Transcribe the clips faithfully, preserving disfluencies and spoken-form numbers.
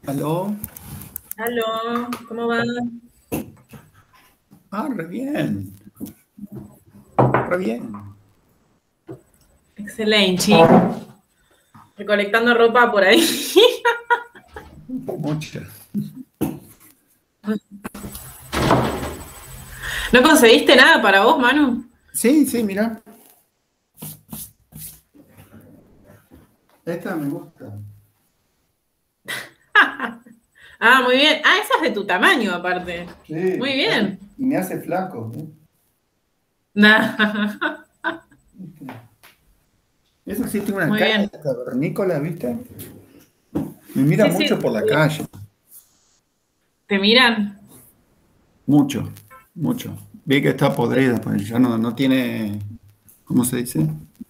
¿Aló? Aló, ¿cómo va? Ah, re bien. Re bien. Excelente. Recolectando ropa por ahí. Mucha. ¿No conseguiste nada para vos, Manu? Sí, sí, mira. Esta me gusta. Ah, muy bien. Ah, esa es de tu tamaño, aparte. Muy Sí, ay, bien. y me hace flaco. ¿Eh? Nah. Eso sí tiene una Muy cara bien. de cavernícola, ¿viste? Me mira Sí, mucho sí. por la calle. ¿Te miran? Mucho, mucho. Vi que está podrida, pues ya no, no tiene, ¿cómo se dice?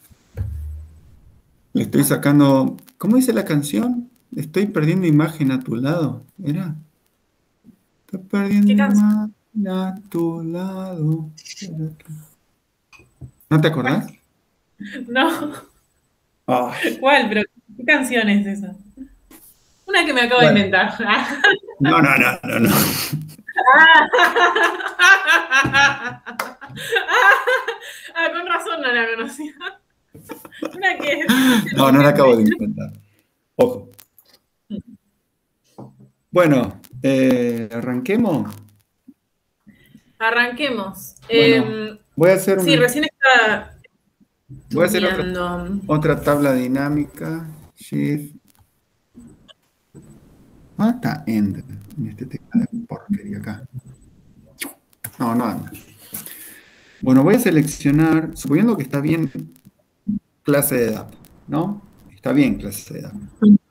Le estoy sacando, ¿cómo dice la canción? Estoy perdiendo imagen a tu lado. ¿Era? Estoy perdiendo ¿Qué canción? imagen a tu lado. ¿No te acordás? No. Ay, ¿Cuál? Pero ¿qué canción es esa? Una que me acabo de bueno, inventar. no, no, no, no, no. Ah, con razón no la conocía. Una que es dice No, no la acabo noviembre. de inventar. Ojo. Bueno, eh, arranquemos. Arranquemos. Bueno, Eh, voy a hacer sí, un, recién estaba voy a hacer otra, estudiando. otra tabla dinámica. Shift. ¿Dónde está End en este tema de porquería acá? No, no anda. Bueno, voy a seleccionar, suponiendo que está bien clase de datos, ¿no? Está bien clase de datos.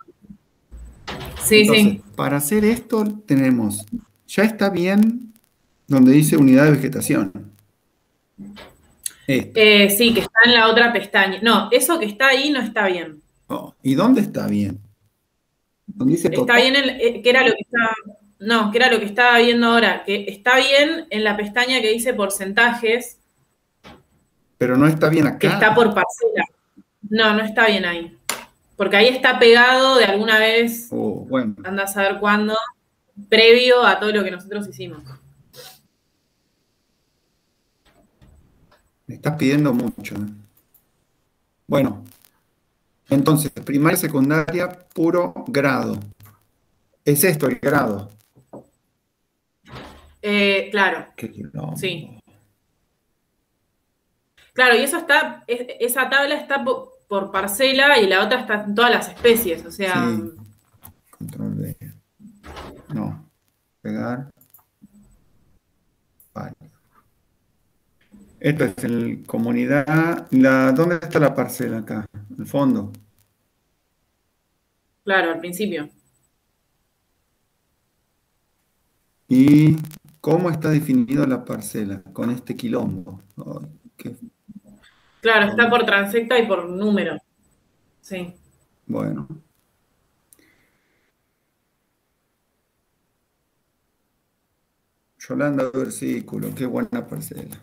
Sí, Entonces, sí. para hacer esto tenemos, ya está bien donde dice unidad de vegetación. Esto. Eh, sí, que está en la otra pestaña. No, eso que está ahí no está bien. Oh, ¿y dónde está bien? Donde dice Está total, bien, en- eh, que era lo que estaba, no, que era lo que estaba viendo ahora, que está bien en la pestaña que dice porcentajes, pero no está bien que acá. está por parcela. No, no está bien ahí. Porque ahí está pegado de alguna vez, Oh, bueno, anda a saber cuándo, previo a todo lo que nosotros hicimos. me estás pidiendo mucho. ¿Eh? Bueno, entonces, primaria, secundaria, puro grado. Es esto el grado. Eh, claro, Qué sí. quilombo. Claro, y eso está, es- esa tabla está po- por parcela y la otra está en todas las especies, o sea, Sí, control V. No, pegar. Vale. Esto es el comunidad. La, ¿dónde está la parcela acá? El fondo. claro, al principio. ¿Y cómo está definido la parcela? Con este quilombo. Ay, qué Claro, está problema. por transecta y por número. Sí. Bueno, Yolanda Versículo, qué buena parcela.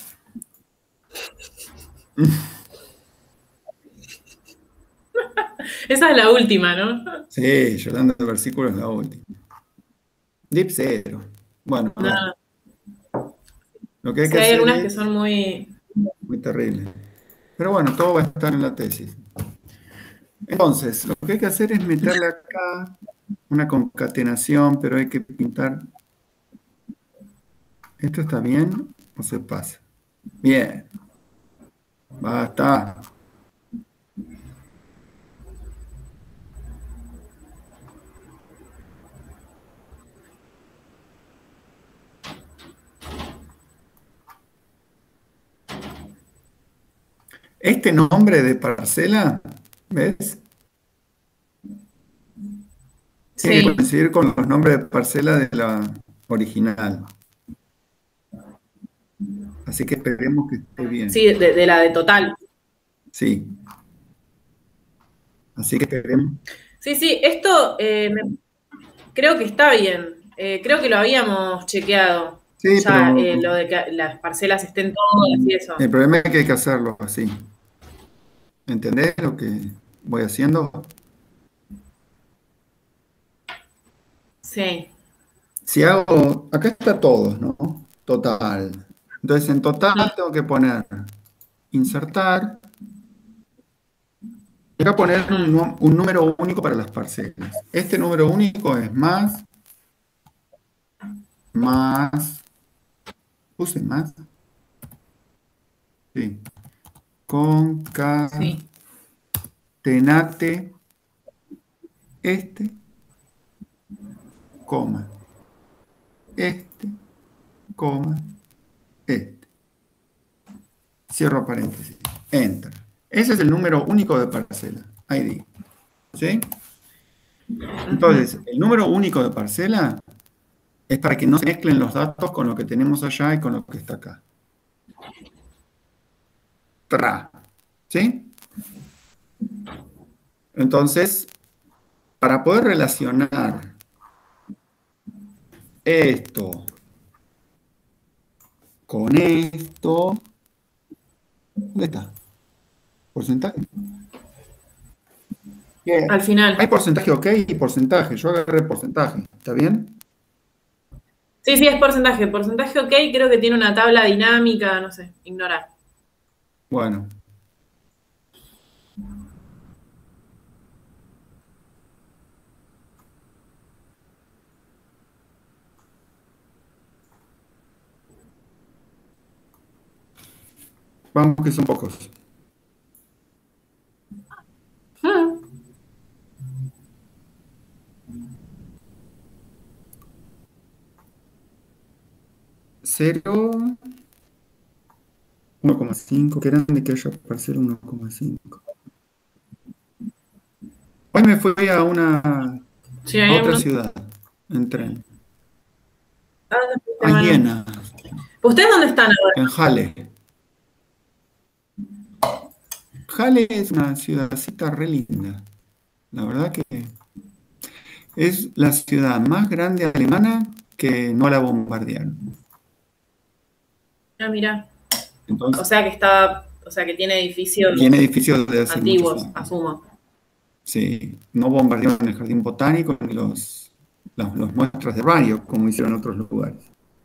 Esa es la última, ¿no? Sí, Yolanda Versículo es la última. Dip cero. Bueno, a ver. No, Lo que hay sí, que hay hacer algunas que es son muy... muy terrible. Pero bueno, todo va a estar en la tesis. Entonces, lo que hay que hacer es meterle acá una concatenación, pero hay que pintar. ¿Esto está bien o se pasa? Bien, basta. Este nombre de parcela, ¿ves? Tiene que Sí, coincidir con los nombres de parcela de la original. Así que esperemos que esté bien. sí, de, de la de total. Sí, así que esperemos. Sí, sí, esto eh, me- creo que está bien. Eh, creo que lo habíamos chequeado. Sí, Ya, pero eh, lo de que las parcelas estén todas y eso. el problema es que hay que hacerlo así. ¿Entendés lo que voy haciendo? Sí. Si hago, acá está todo, ¿no? Total. Entonces en total Mm, tengo que poner insertar. Y acá poner un, mm, nu- un número único para las parcelas. Este número único es más, más, puse más, sí, concatenate sí. este, coma, este, coma, este. Cierro paréntesis. Enter. Ese es el número único de parcela. I D. ¿Sí? Ujú. Entonces, el número único de parcela es para que no se mezclen los datos con lo que tenemos allá y con lo que está acá. Tra. ¿Sí? Entonces, para poder relacionar esto con esto, ¿dónde está? ¿Porcentaje? Al Bien. Hay final. porcentaje ok y porcentaje. Yo agarré porcentaje. ¿Está bien? Sí, sí, es porcentaje. Porcentaje ok, creo que tiene una tabla dinámica, no sé, ignorar. Bueno. Vamos que son pocos. Mm. Cero, uno coma cinco. Qué grande que haya parcela uno coma cinco. Hoy me fui a una Sí, a hay un otra montón. ciudad en tren. Ah, no fuiste, A Manu. Jena, ¿Ustedes dónde están ahora? en Halle. Halle es una ciudadcita re linda. La verdad que es la ciudad más grande alemana que no la bombardearon. Ah, mira. O Entonces, sea que está, o sea que tiene tiene edificios edificios de hace muchos antiguos, años. asumo. Sí, no bombardearon el jardín botánico ni los, los, los muestras de radio como hicieron en otros lugares.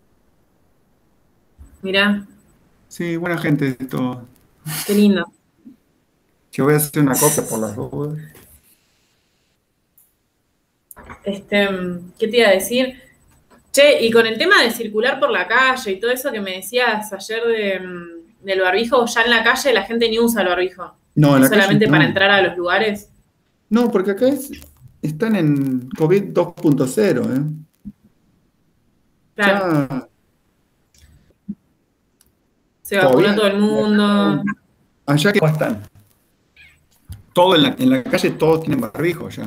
Mirá, Sí, buena gente esto. qué lindo. Yo voy a hacer una copia por las dudas. Este, ¿qué te iba a decir? Che, y con el tema de circular por la calle y todo eso que me decías ayer de, mm, del barbijo, ya en la calle la gente ni usa el barbijo. No, en Es la calle solamente para no. entrar a los lugares. No, porque acá es- están en COVID dos punto cero, ¿eh? Claro, Ya se vacunó todavía todo el mundo. allá que están. Todo en la, en la calle todos tienen barbijo ya.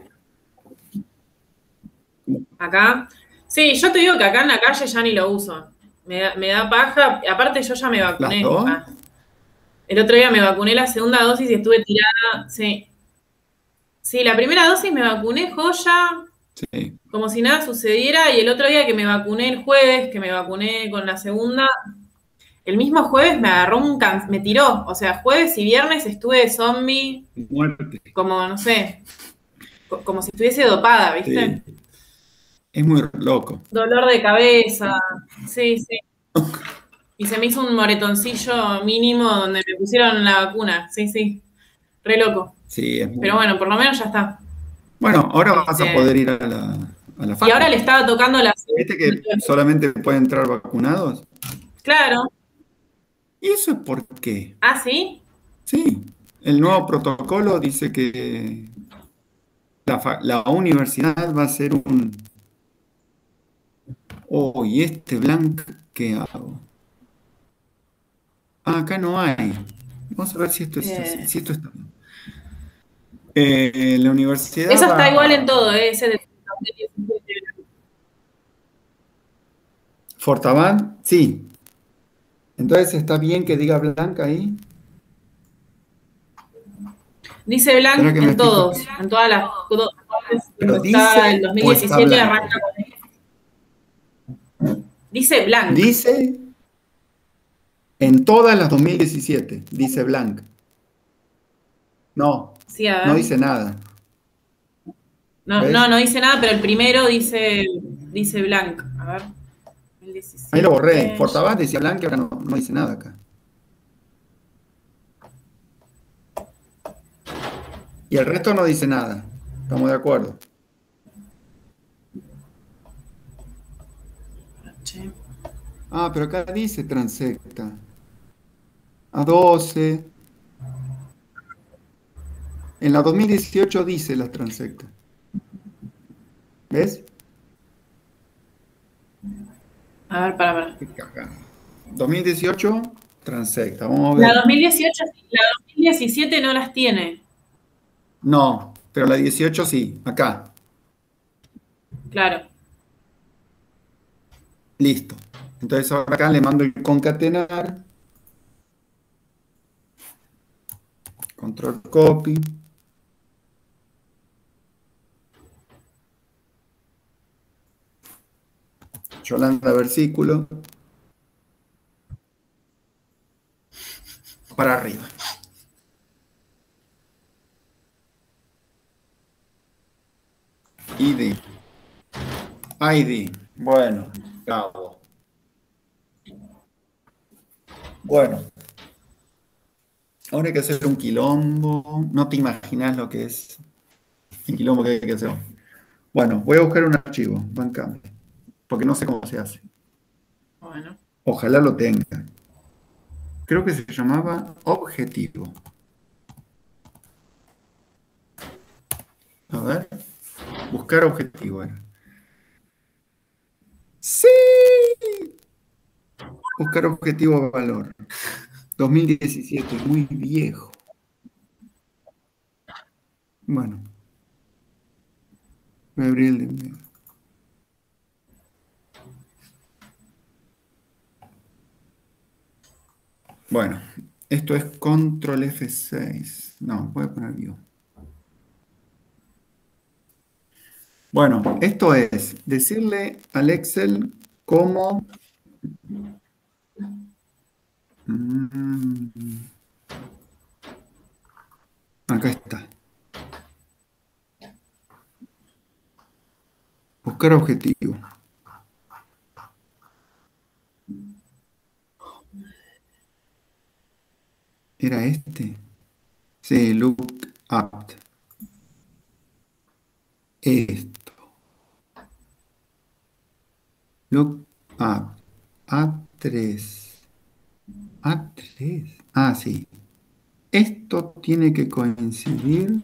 Acá. Sí, yo te digo que acá en la calle ya ni lo uso. Me da, me da paja. Aparte, yo ya me ¿Las vacuné. dos? Ah, el otro día me vacuné la segunda dosis y estuve tirada. Sí. Sí, la primera dosis me vacuné joya, Sí. como si nada sucediera. Y el otro día que me vacuné el jueves, que me vacuné con la segunda, el mismo jueves me agarró un can... me tiró. O sea, jueves y viernes estuve de zombie, Muerte. como, no sé, co- como si estuviese dopada, Sí. ¿viste? Es muy loco. Dolor de cabeza. Sí, sí. Y se me hizo un moretoncillo mínimo donde me pusieron la vacuna. Sí, sí. Re loco. Sí, es Pero muy. bueno, por lo menos ya está. Bueno, ahora vas a Este, poder ir a la, a la y ahora facu. le estaba tocando la... ¿Viste que solamente pueden entrar vacunados? Claro. ¿Y eso es por qué? Ah, sí. Sí, el nuevo protocolo dice que la, fa- la universidad va a ser un... Oh, ¿y este blank qué hago? Ah, acá no hay. Vamos a ver si esto es así, Eh, si esto está bien. Eh, la universidad eso está igual en va... todo, ¿eh? Ese de... Fortabat, sí. Entonces está bien que diga blanca ahí. Dice ¿Será Blanc que me en estoy... co- todos, en todas las... ¿Pero Cuando está el dice o está dos mil diecisiete blanco? arranca con... Dice Blanc. Dice en todas las dos mil diecisiete, dice blank. No, Sí, a no ver. dice nada. No, ¿Ves? no, no dice nada, pero el primero dice, dice blank. A ver. Ahí lo borré. dos mil diecisiete. Fortabás decía blanco, ahora no, no dice nada acá. Y el resto no dice nada. Estamos de acuerdo. Che. Ah, pero acá dice transecta. A doce. En la dos mil dieciocho dice las transectas. ¿Ves? A ver, para, para. Qué cagada. dos mil dieciocho, transecta. Vamos a La ver. dos mil dieciocho, la dos mil diecisiete no las tiene. No, pero la dieciocho sí. Acá. Claro. Listo. Entonces ahora acá le mando el concatenar. Control copy. Yolanda versículo. Para arriba. I D. I D. Bueno, cabo. Bueno, ahora hay que hacer un quilombo. No te imaginas lo que es el quilombo que hay que hacer. Bueno, voy a buscar un archivo. Bancame. Porque no sé cómo se hace. Bueno. Ojalá lo tenga. Creo que se llamaba objetivo. A ver. Buscar objetivo era. ¡Sí! Buscar objetivo valor. dos mil diecisiete, muy viejo. Bueno, voy a abrir el de... Bueno, esto es control F seis. No, voy a poner view. Bueno, esto es decirle al Excel cómo... Mm, acá está. Buscar objetivo. ¿Era este? Sí, look up. Esto. Look up. A tres. A tres. Ah, sí. Esto tiene que coincidir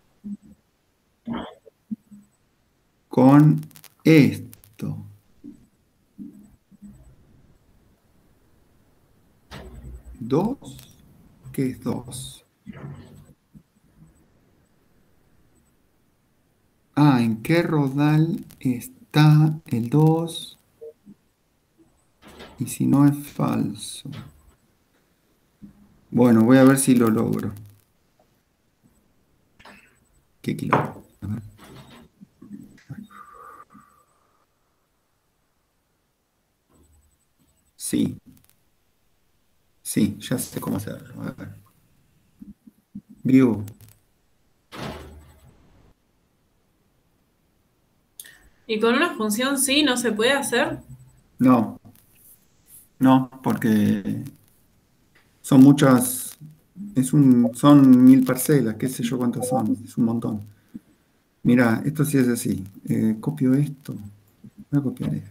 con esto. Dos. ¿Qué es dos? Ah, ¿en qué rodal está el dos? Y si no es falso. Bueno, voy a ver si lo logro. ¿Qué kilómetro? A ver. Sí. Sí, ya sé cómo hacerlo. A ver. View. ¿Y con una función sí no se puede hacer? No, no, porque son muchas, es un, son mil parcelas, qué sé yo cuántas son, es un montón. Mira, esto sí es así. Eh, copio esto. Voy a copiar esto.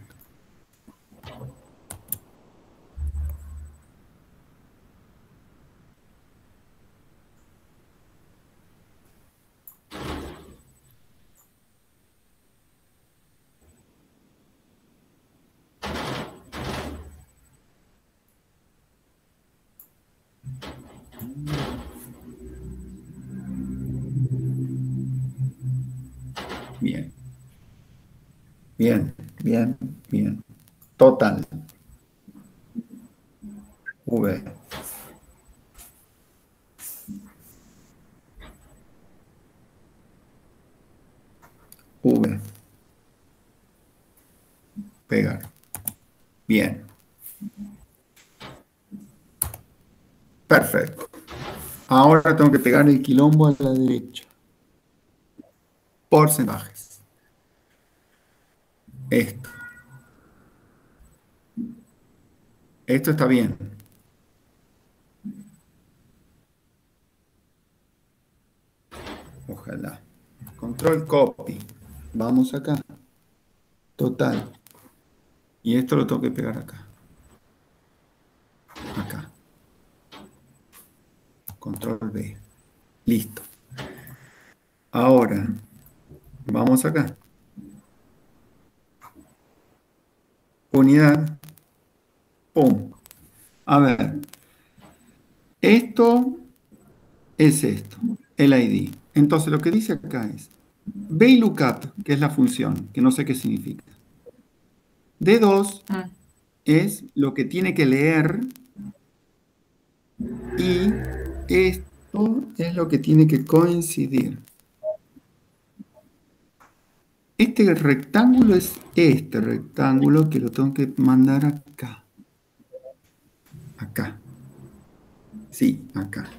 Bien, bien, bien, bien. Total. V. V. Pegar. Bien. Perfecto. Ahora tengo que pegar el quilombo a la derecha. porcentajes. Esto. Esto está bien. Ojalá. Control copy. Vamos acá. Total. Y esto lo tengo que pegar acá. Acá. Control B. Listo. Ahora, vamos acá. Unidad. Pum. A ver. Esto es esto. El I D. Entonces, lo que dice acá es VLOOKUP, que es la función, que no sé qué significa. D dos Mm. es lo que tiene que leer y esto es lo que tiene que coincidir. Este rectángulo es este rectángulo que lo tengo que mandar acá. Acá. Sí, acá.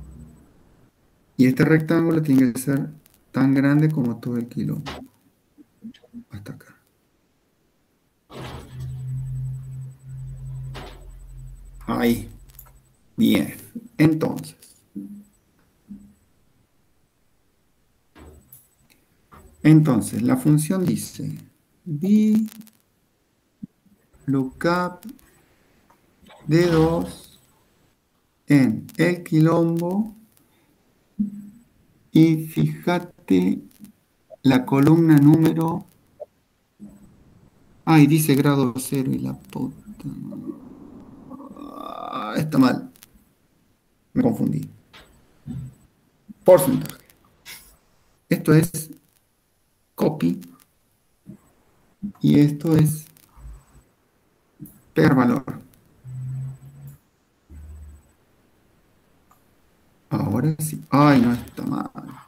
Y este rectángulo tiene que ser tan grande como todo el kilómetro. Hasta acá. Ahí. Bien. Entonces. Entonces, la función dice VLOOKUP D dos en el quilombo y fíjate la columna número. Ay, dice grado cero y la puta. Ah, está mal. Me confundí. Porcentaje. Esto es copy y esto es pegar valor. Ahora sí. Ay, no está mal.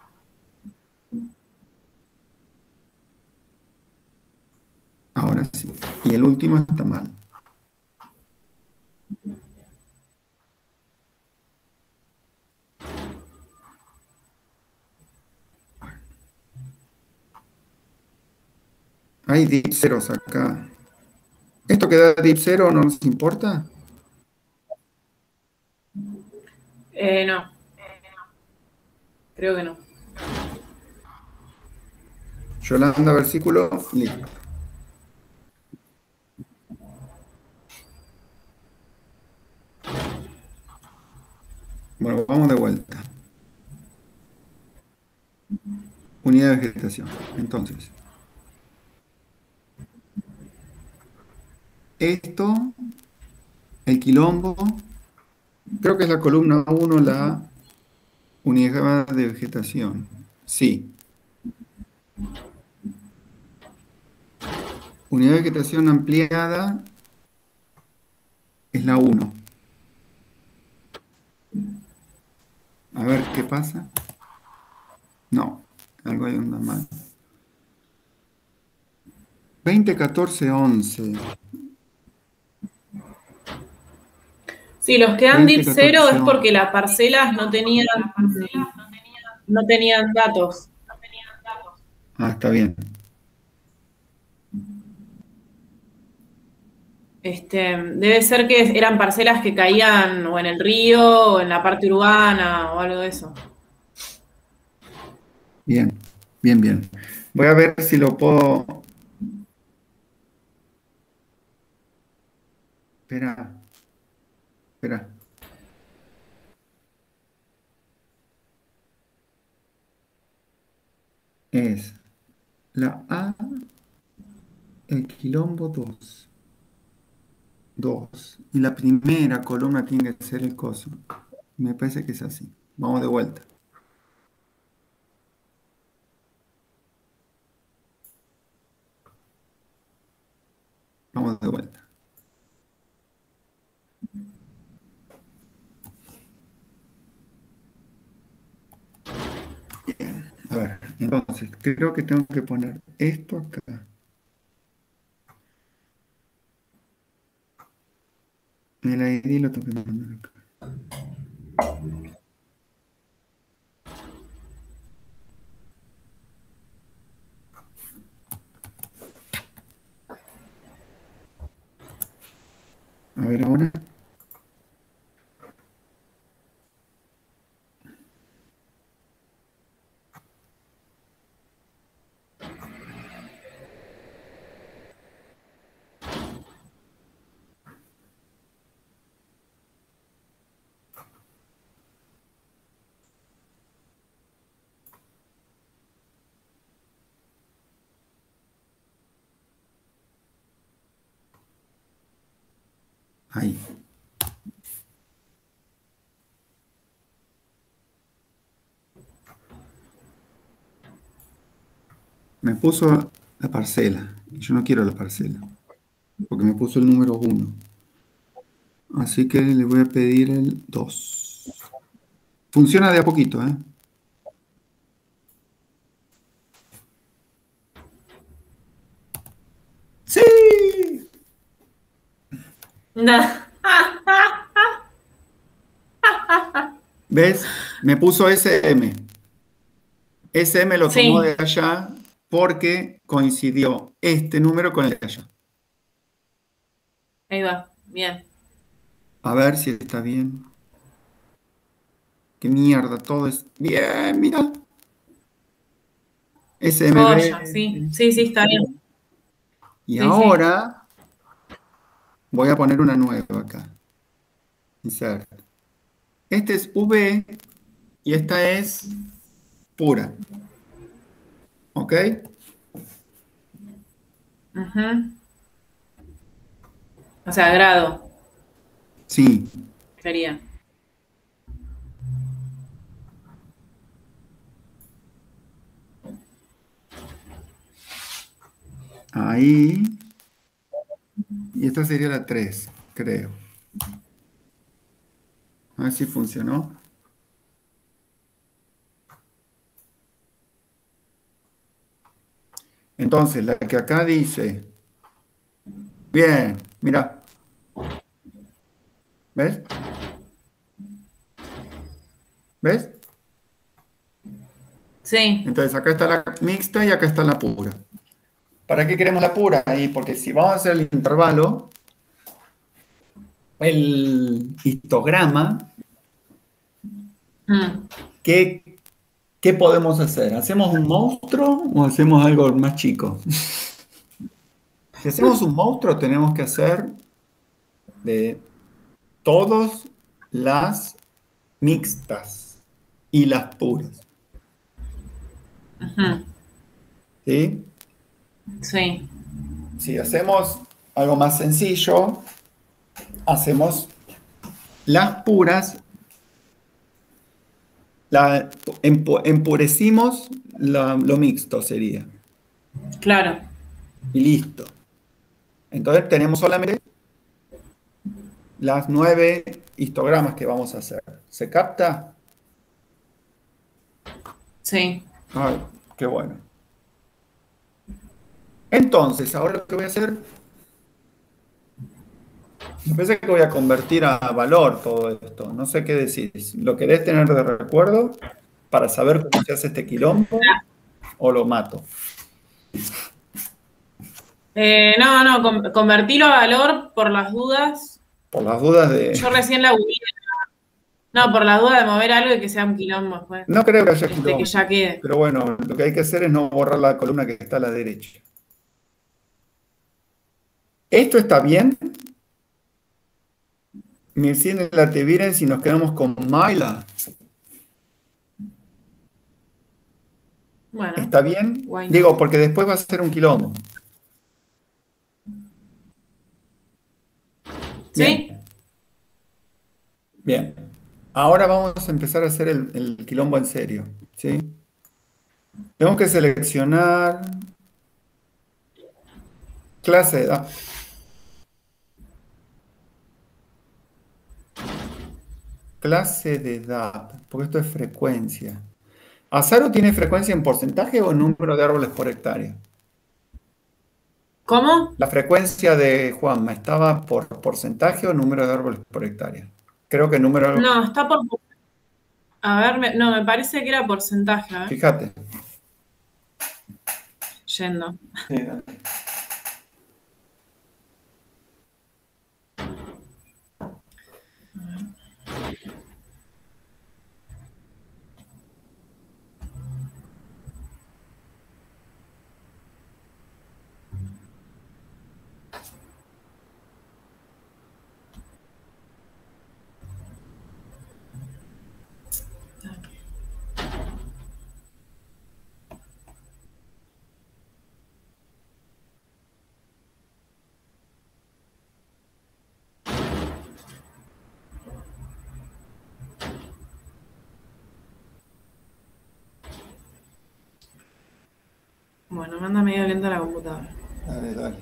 Ahora sí. Y el último está mal. Hay dip ceros acá. ¿Esto que da dip cero no nos importa? Eh, no, creo que no. Yolanda, versículo, listo. Bueno, vamos de vuelta. Unidad de vegetación. Entonces, esto, el quilombo, creo que es la columna uno, la unidad de vegetación. Sí. Unidad de vegetación ampliada es la uno. A ver qué pasa. No, algo ahí anda mal. veinte, catorce, once. Sí, los que dan veinte, dip cero catorce, es once. porque las parcelas no tenían, no tenían datos. Ah, está bien. Este, debe ser que eran parcelas que caían o en el río o en la parte urbana o algo de eso. Bien, bien, bien. Voy a ver si lo puedo. Espera, espera. Es la A, el quilombo dos. dos. Y la primera columna tiene que ser el coso. Me parece que es así. Vamos de vuelta. Vamos de vuelta. Bien. A ver, entonces, creo que tengo que poner esto acá. El I D lo tengo que poner acá. A ver ahora. Ahí. Me puso la parcela. Y yo no quiero la parcela. Porque me puso el número uno. Así que le voy a pedir el dos. Funciona de a poquito, ¿eh? ¡Sí! No. ¿Ves? Me puso S M. S M lo tomó Sí, de allá porque coincidió este número con el de allá. ahí va. Bien. A ver si está bien. Qué mierda, todo es bien, mira. Joya, S M B. sí. Sí, sí, está bien. Y Sí, sí. ahora voy a poner una nueva acá. Insert. Este es V y esta es pura. ¿Ok? Ujú. O sea, grado Sí. sería. Ahí. Y esta sería la tres, creo. A ver si funcionó. Entonces, la que acá dice, bien, mira, ¿ves? ¿Ves? Sí. Entonces, acá está la mixta y acá está la pura. ¿Para qué queremos la pura? Ahí, porque si vamos a hacer el intervalo, el histograma, Mm. ¿qué, qué podemos hacer? ¿Hacemos un monstruo o hacemos algo más chico? Si hacemos un monstruo, tenemos que hacer de todas las mixtas y las puras. Ujú. ¿Sí? Sí. Si hacemos algo más sencillo, hacemos las puras, la, empu- empurecimos la- lo mixto sería. Claro. Y listo. Entonces tenemos solamente las nueve histogramas que vamos a hacer. ¿Se capta? Sí. Ay, qué bueno. Entonces, ahora lo que voy a hacer, me parece que voy a convertir a valor todo esto. No sé qué decís. ¿Lo querés tener de recuerdo para saber cómo se hace este quilombo o lo mato? Eh, no, no, con- convertilo a valor por las dudas. Por las dudas de... Yo recién la googleé. No, por la duda de mover algo y que sea un quilombo, pues. No creo que haya Este, que quilombo, ya quede. pero bueno, lo que hay que hacer es no borrar la columna que está a la derecha. ¿Esto está bien? Mircien y la te viren si nos quedamos con Maila. Bueno, ¿Está bien? why not? Digo, porque después va a ser un quilombo. Bien, ¿Sí? bien. Ahora vamos a empezar a hacer el, el quilombo en serio, ¿sí? Tenemos que seleccionar clase de edad. Clase de edad, porque esto es frecuencia. ¿Azaro tiene frecuencia en porcentaje o en número de árboles por hectárea? ¿Cómo? La frecuencia de Juanma, ¿estaba por porcentaje o número de árboles por hectárea? Creo que número de árboles. No, está por... A ver, me- no, me parece que era porcentaje, a ver. Fíjate. Yendo. Sí, dale. Bueno, me anda medio lenta la computadora. Dale, dale.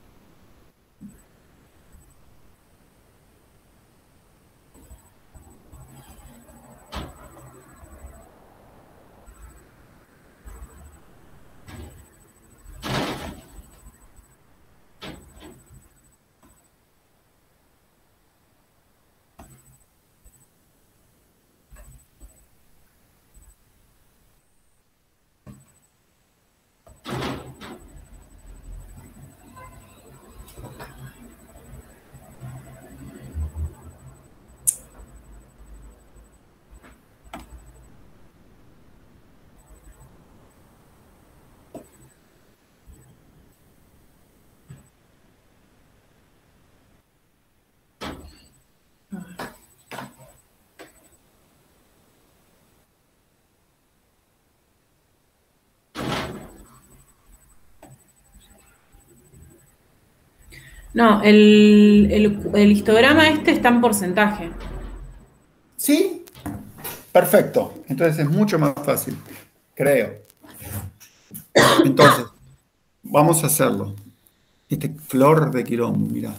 No, el, el, el histograma este está en porcentaje. ¿Sí? Perfecto. Entonces es mucho más fácil, creo. Entonces, vamos a hacerlo. Este flor de quilombo, mirá.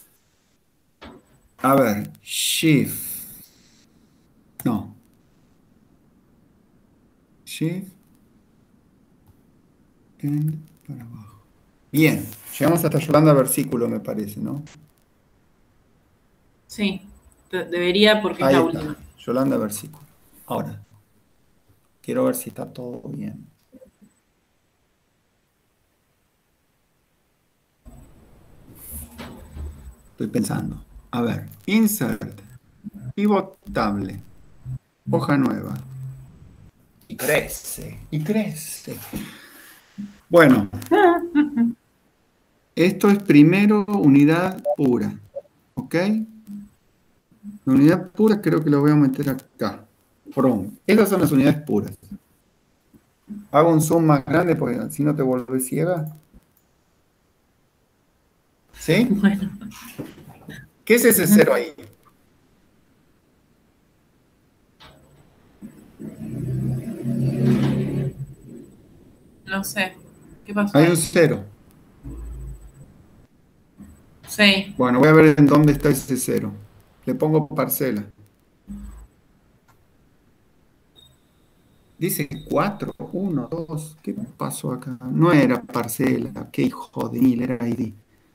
A ver, shift. No. Shift. End para abajo. Bien. Llegamos hasta Yolanda versículo, me parece, ¿no? Sí, de- debería porque es Ahí la está. última. Yolanda versículo. Ahora, quiero ver si está todo bien. Estoy pensando. A ver, insert. Pivotable. Hoja nueva. Y crece, y crece. Bueno, esto es primero unidad pura. ¿Ok? La unidad pura creo que lo voy a meter acá. From. Estas son las unidades puras. Hago un zoom más grande porque si no te vuelves ciega. ¿Sí? Bueno, ¿Qué es ese cero ahí? no sé. ¿Qué pasó Hay un ahí? cero. Sí. Bueno, voy a ver en dónde está ese cero. Le pongo parcela. Dice cuatro, uno, dos. ¿Qué pasó acá? No era parcela. Qué hijo de mil, era I D.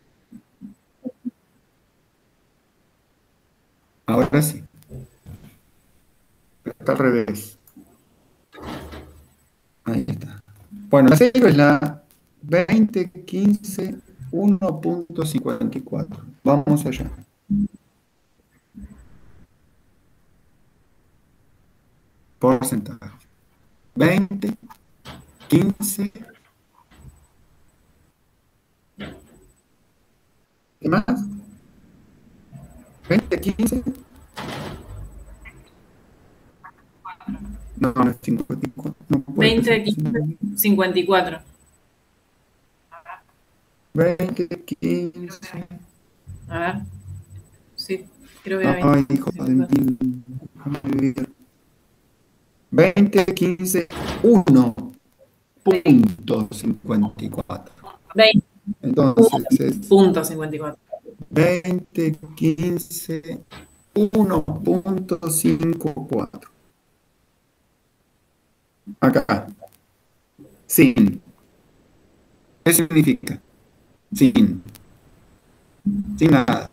Ahora sí. Está al revés. Ahí está. Bueno, la cero es la veinte quince uno punto cincuenta y cuatro. Vamos allá. Porcentaje. veinte, quince. ¿Qué más? veinte, quince. No, no es cincuenta y cuatro. No puede ser veinte, quince, cincuenta y cuatro. cincuenta y cuatro. veinte, quince. A ver. Sí, creo que era Ay, veinte, hijo de cincuenta y cuatro. mil. Déjame ver. veinte, quince, uno punto cincuenta y cuatro. veinte Entonces es punto cincuenta y cuatro. veinte, quince, uno punto cincuenta y cuatro. Acá. Sin. ¿Qué significa? Sin. Sin nada.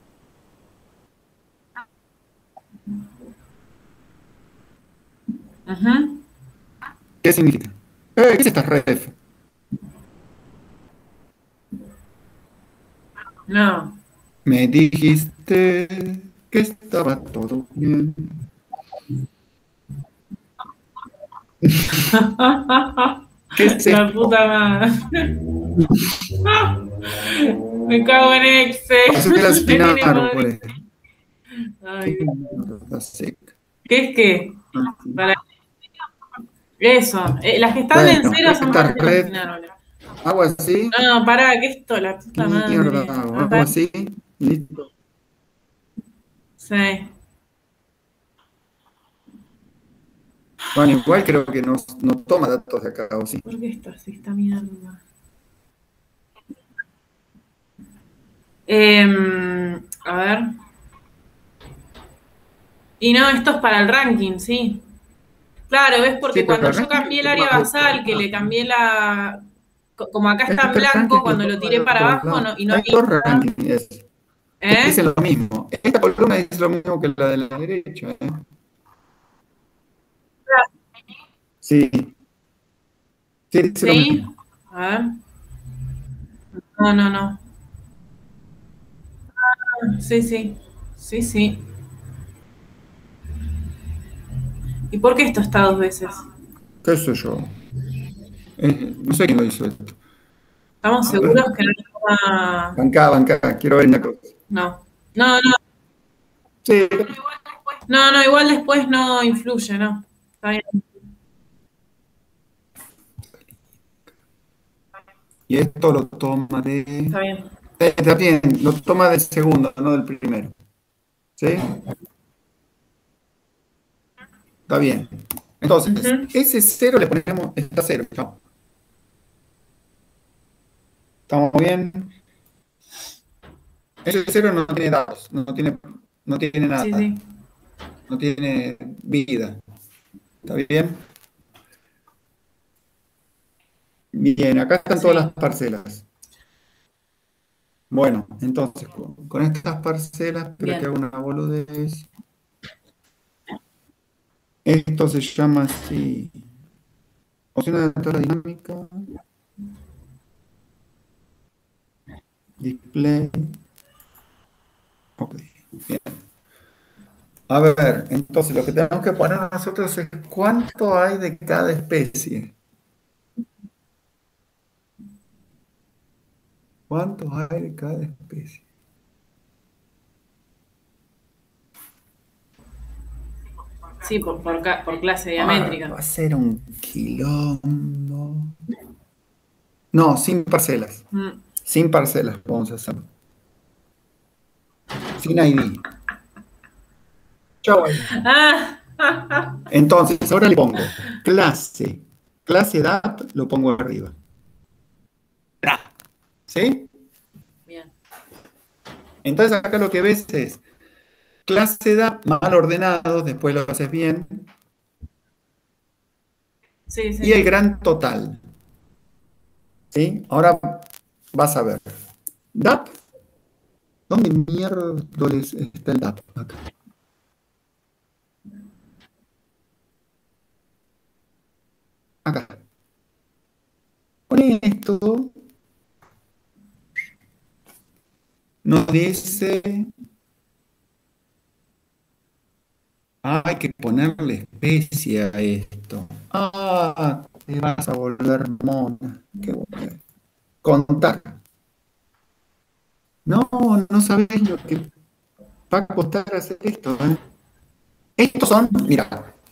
Ajá. ¿Qué significa? Eh, ¿qué es esta ref? No. Me dijiste que estaba todo bien. ¿Qué es La esto? puta madre. Me cago en Eso era Excel. sin Me tiene podrido. árboles. Ay, ¿Qué Dios. mierda seca? ¿Qué es qué? Para eso. Eh, las que están en Bueno, cero son esta parcelas sin red, árboles. hago así, No, no, pará, que esto, la ¿qué puta mierda madre. hago? Ah, Hago pará. así, listo. Sí. Bueno, igual creo que no, no toma datos de acá, ¿o sí? ¿Por qué esto así, esta mierda? Em, a ver. Y no, esto es para el ranking, sí. Claro, ¿ves? Sí, Porque pero cuando el yo ranking cambié el te toma área datos basal, que de le acá. cambié la... co- Como acá está en Este blanco, ranking lo cuando lo toma tiré de para otro abajo lado. no, y no Hay dos avisa, rankings que ¿eh? dicen lo mismo. Esta columna dice lo mismo que la de la derecha. ¿eh? Sí, sí, dice lo ¿Sí? mismo. A ver. No, no, no. Sí, sí. Sí, sí. ¿Y por qué esto está dos veces? ¿Qué sé yo? Eh, no sé quién lo hizo esto. ¿Estamos A ver, seguros que no es toma- bancá, bancá, quiero ver una cosa. No. No, no. Sí, No, no, igual después no influye, ¿no? Está bien. y esto lo toma de... Está bien. eh, también, lo toma del segundo, no del primero. ¿Sí? Está bien. Entonces, Ujú. ese cero le ponemos, está cero. Chao. ¿Estamos bien? Ese cero no tiene datos, no tiene, no tiene Sí, nada, sí. no tiene vida. ¿Está bien? Bien, acá están todas las Sí. parcelas. Bueno, entonces, con, con estas parcelas, espera que Bien. haga una boludez. Esto se llama así. Opción de tabla dinámica, display. Ok, bien. A ver, entonces lo que tenemos que poner nosotros es cuánto hay de cada especie. ¿Cuántos hay de cada especie? Sí, por, por, ca- por clase Ah, va diamétrica. a ser un quilombo. No, sin parcelas. Mm. Sin parcelas vamos a hacer. Sin I D. Chau I D. Ah, Entonces, ahora le pongo clase. Clase edad lo pongo arriba. ¿Sí? bien. Entonces acá lo que ves es clase edad mal ordenado, después lo haces bien, Sí, y el sí. gran total. ¿Sí? Ahora vas a ver. D A P. ¿Dónde miércoles está el D A P? Acá. Acá. Con esto nos dice, ah, hay que ponerle especie a esto. Ah, te vas a volver mona. Qué bueno. Contar. No, no sabés lo que va a costar hacer esto, ¿eh? Estos son, mira,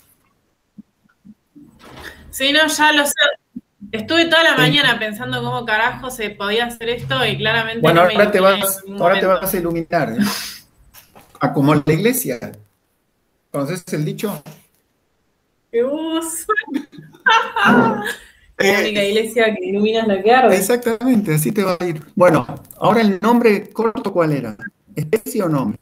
Sí, no, ya lo sé. Estuve toda la eh, mañana pensando cómo carajo se podía hacer esto y claramente bueno, no me ahora te iluminé en vas, ningún ahora te momento. vas a iluminar, ¿eh? Ah, como la iglesia. ¿Conoces el dicho? ¡Qué bus! La única Eh, iglesia que ilumina es la que arde. exactamente, así te va a ir. Bueno, ahora el nombre corto, ¿cuál era? ¿Especie o nombre?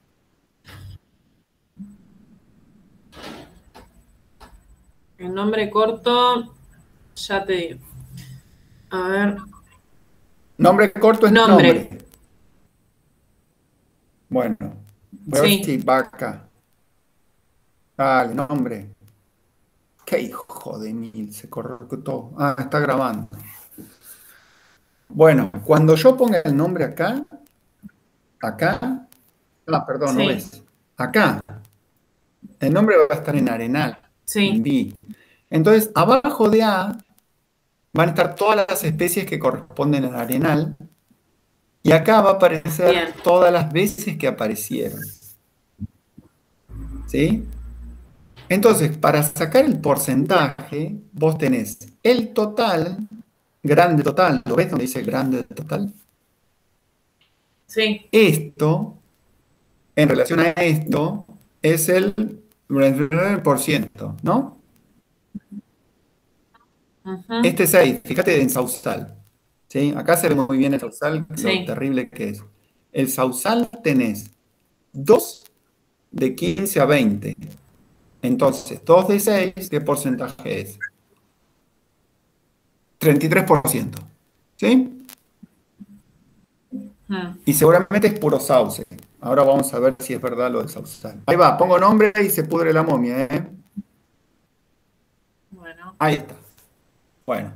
El nombre corto, ya te digo. A ver. Nombre corto es Nombre. nombre. Bueno, voy a ver si Sí. va acá. Dale, nombre. Qué hijo de mil, se cortó. Ah, está grabando. Bueno, cuando yo ponga el nombre acá, acá, ah, perdón, no Sí. ves. Acá, el nombre va a estar en arenal, en Sí. B. Entonces, abajo de A van a estar todas las especies que corresponden al arenal y acá va a aparecer Bien. todas las veces que aparecieron. ¿Sí? Entonces, para sacar el Bien. porcentaje, vos tenés el total, grande total, ¿lo ves donde dice grande total? Sí. Esto, en relación a esto, es el por ciento, ¿no? Ujú. Este seis, fíjate en Sausal. ¿Sí? Acá se ve muy bien el Sausal, lo Sí. terrible que es. El Sausal tenés dos de quince a veinte. Entonces, dos de seis, ¿qué porcentaje es? treinta y tres por ciento. ¿Sí? Mm. Y seguramente es puro sauce. Ahora vamos a ver si es verdad lo del Sausal. Ahí va, pongo nombre y se pudre la momia, ¿eh? Bueno. Ahí está. Bueno.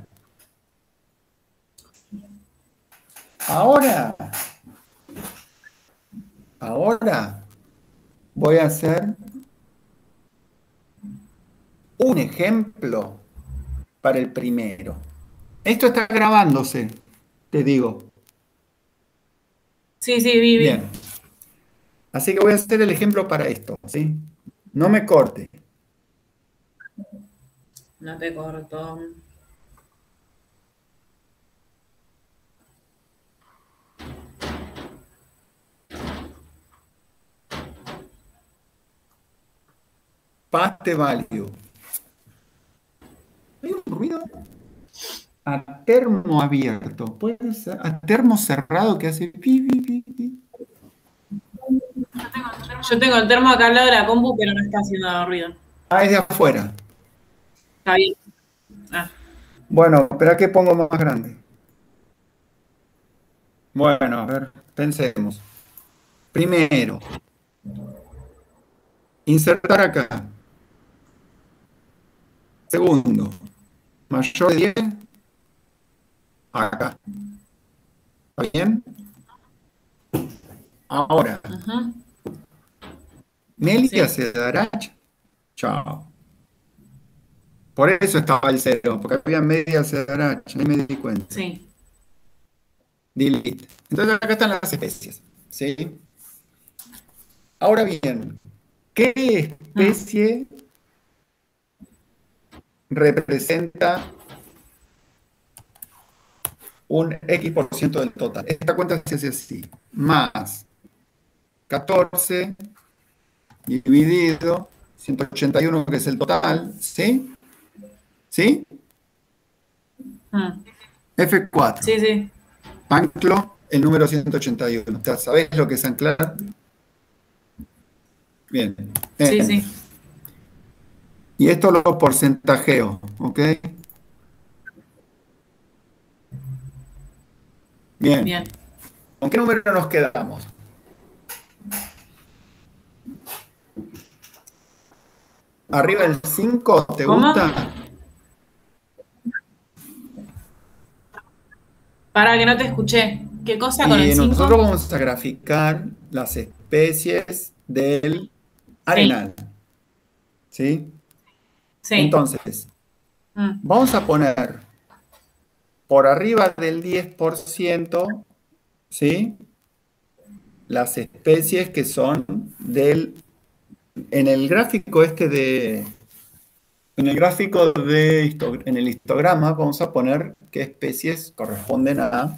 Ahora, ahora voy a hacer un ejemplo para el primero. Esto está grabándose, te digo. Sí, sí, vi, vi. Bien. Así que voy a hacer el ejemplo para esto, ¿sí? No me corte. No te corto. Paste value. Hay un ruido a termo abierto. Puede ser a termo cerrado que hace pi, pi, pi, pi. Yo tengo el termo acá al lado de la compu, pero no está haciendo ruido. Ah, es de afuera. Está bien. Ah. Bueno, espera que pongo más grande. Bueno, a ver, pensemos. Primero, insertar acá. Segundo, mayor de diez, acá. ¿Está bien? Ahora, Ujú. Melia Sí, se dará. Chao. Por eso estaba el cero, porque había media se dará. Ahí me di cuenta. sí. Delete. Entonces acá están las especies. ¿Sí? Ahora bien, ¿qué Mm. especie representa un X por ciento del total? Esta cuenta se hace así. Más catorce dividido ciento ochenta y uno, que es el total. ¿Sí? ¿Sí? Mm. F cuatro. Sí, sí. Anclo el número ciento ochenta y uno. ¿Sabés lo que es anclar? Bien. Sí, Enter. sí. Y esto lo porcentajeo, ¿ok? Bien. Bien. ¿Con qué número nos quedamos? ¿Arriba del cinco te ¿Cómo? gusta? Para que no te escuché. ¿Qué cosa con el Y nosotros cinco? vamos a graficar las especies del Sí, arenal, ¿sí? sí. Entonces, Mm. vamos a poner por arriba del diez por ciento, ¿sí? Las especies que son del... En el gráfico este de... En el gráfico de... histo- En el histograma vamos a poner qué especies corresponden a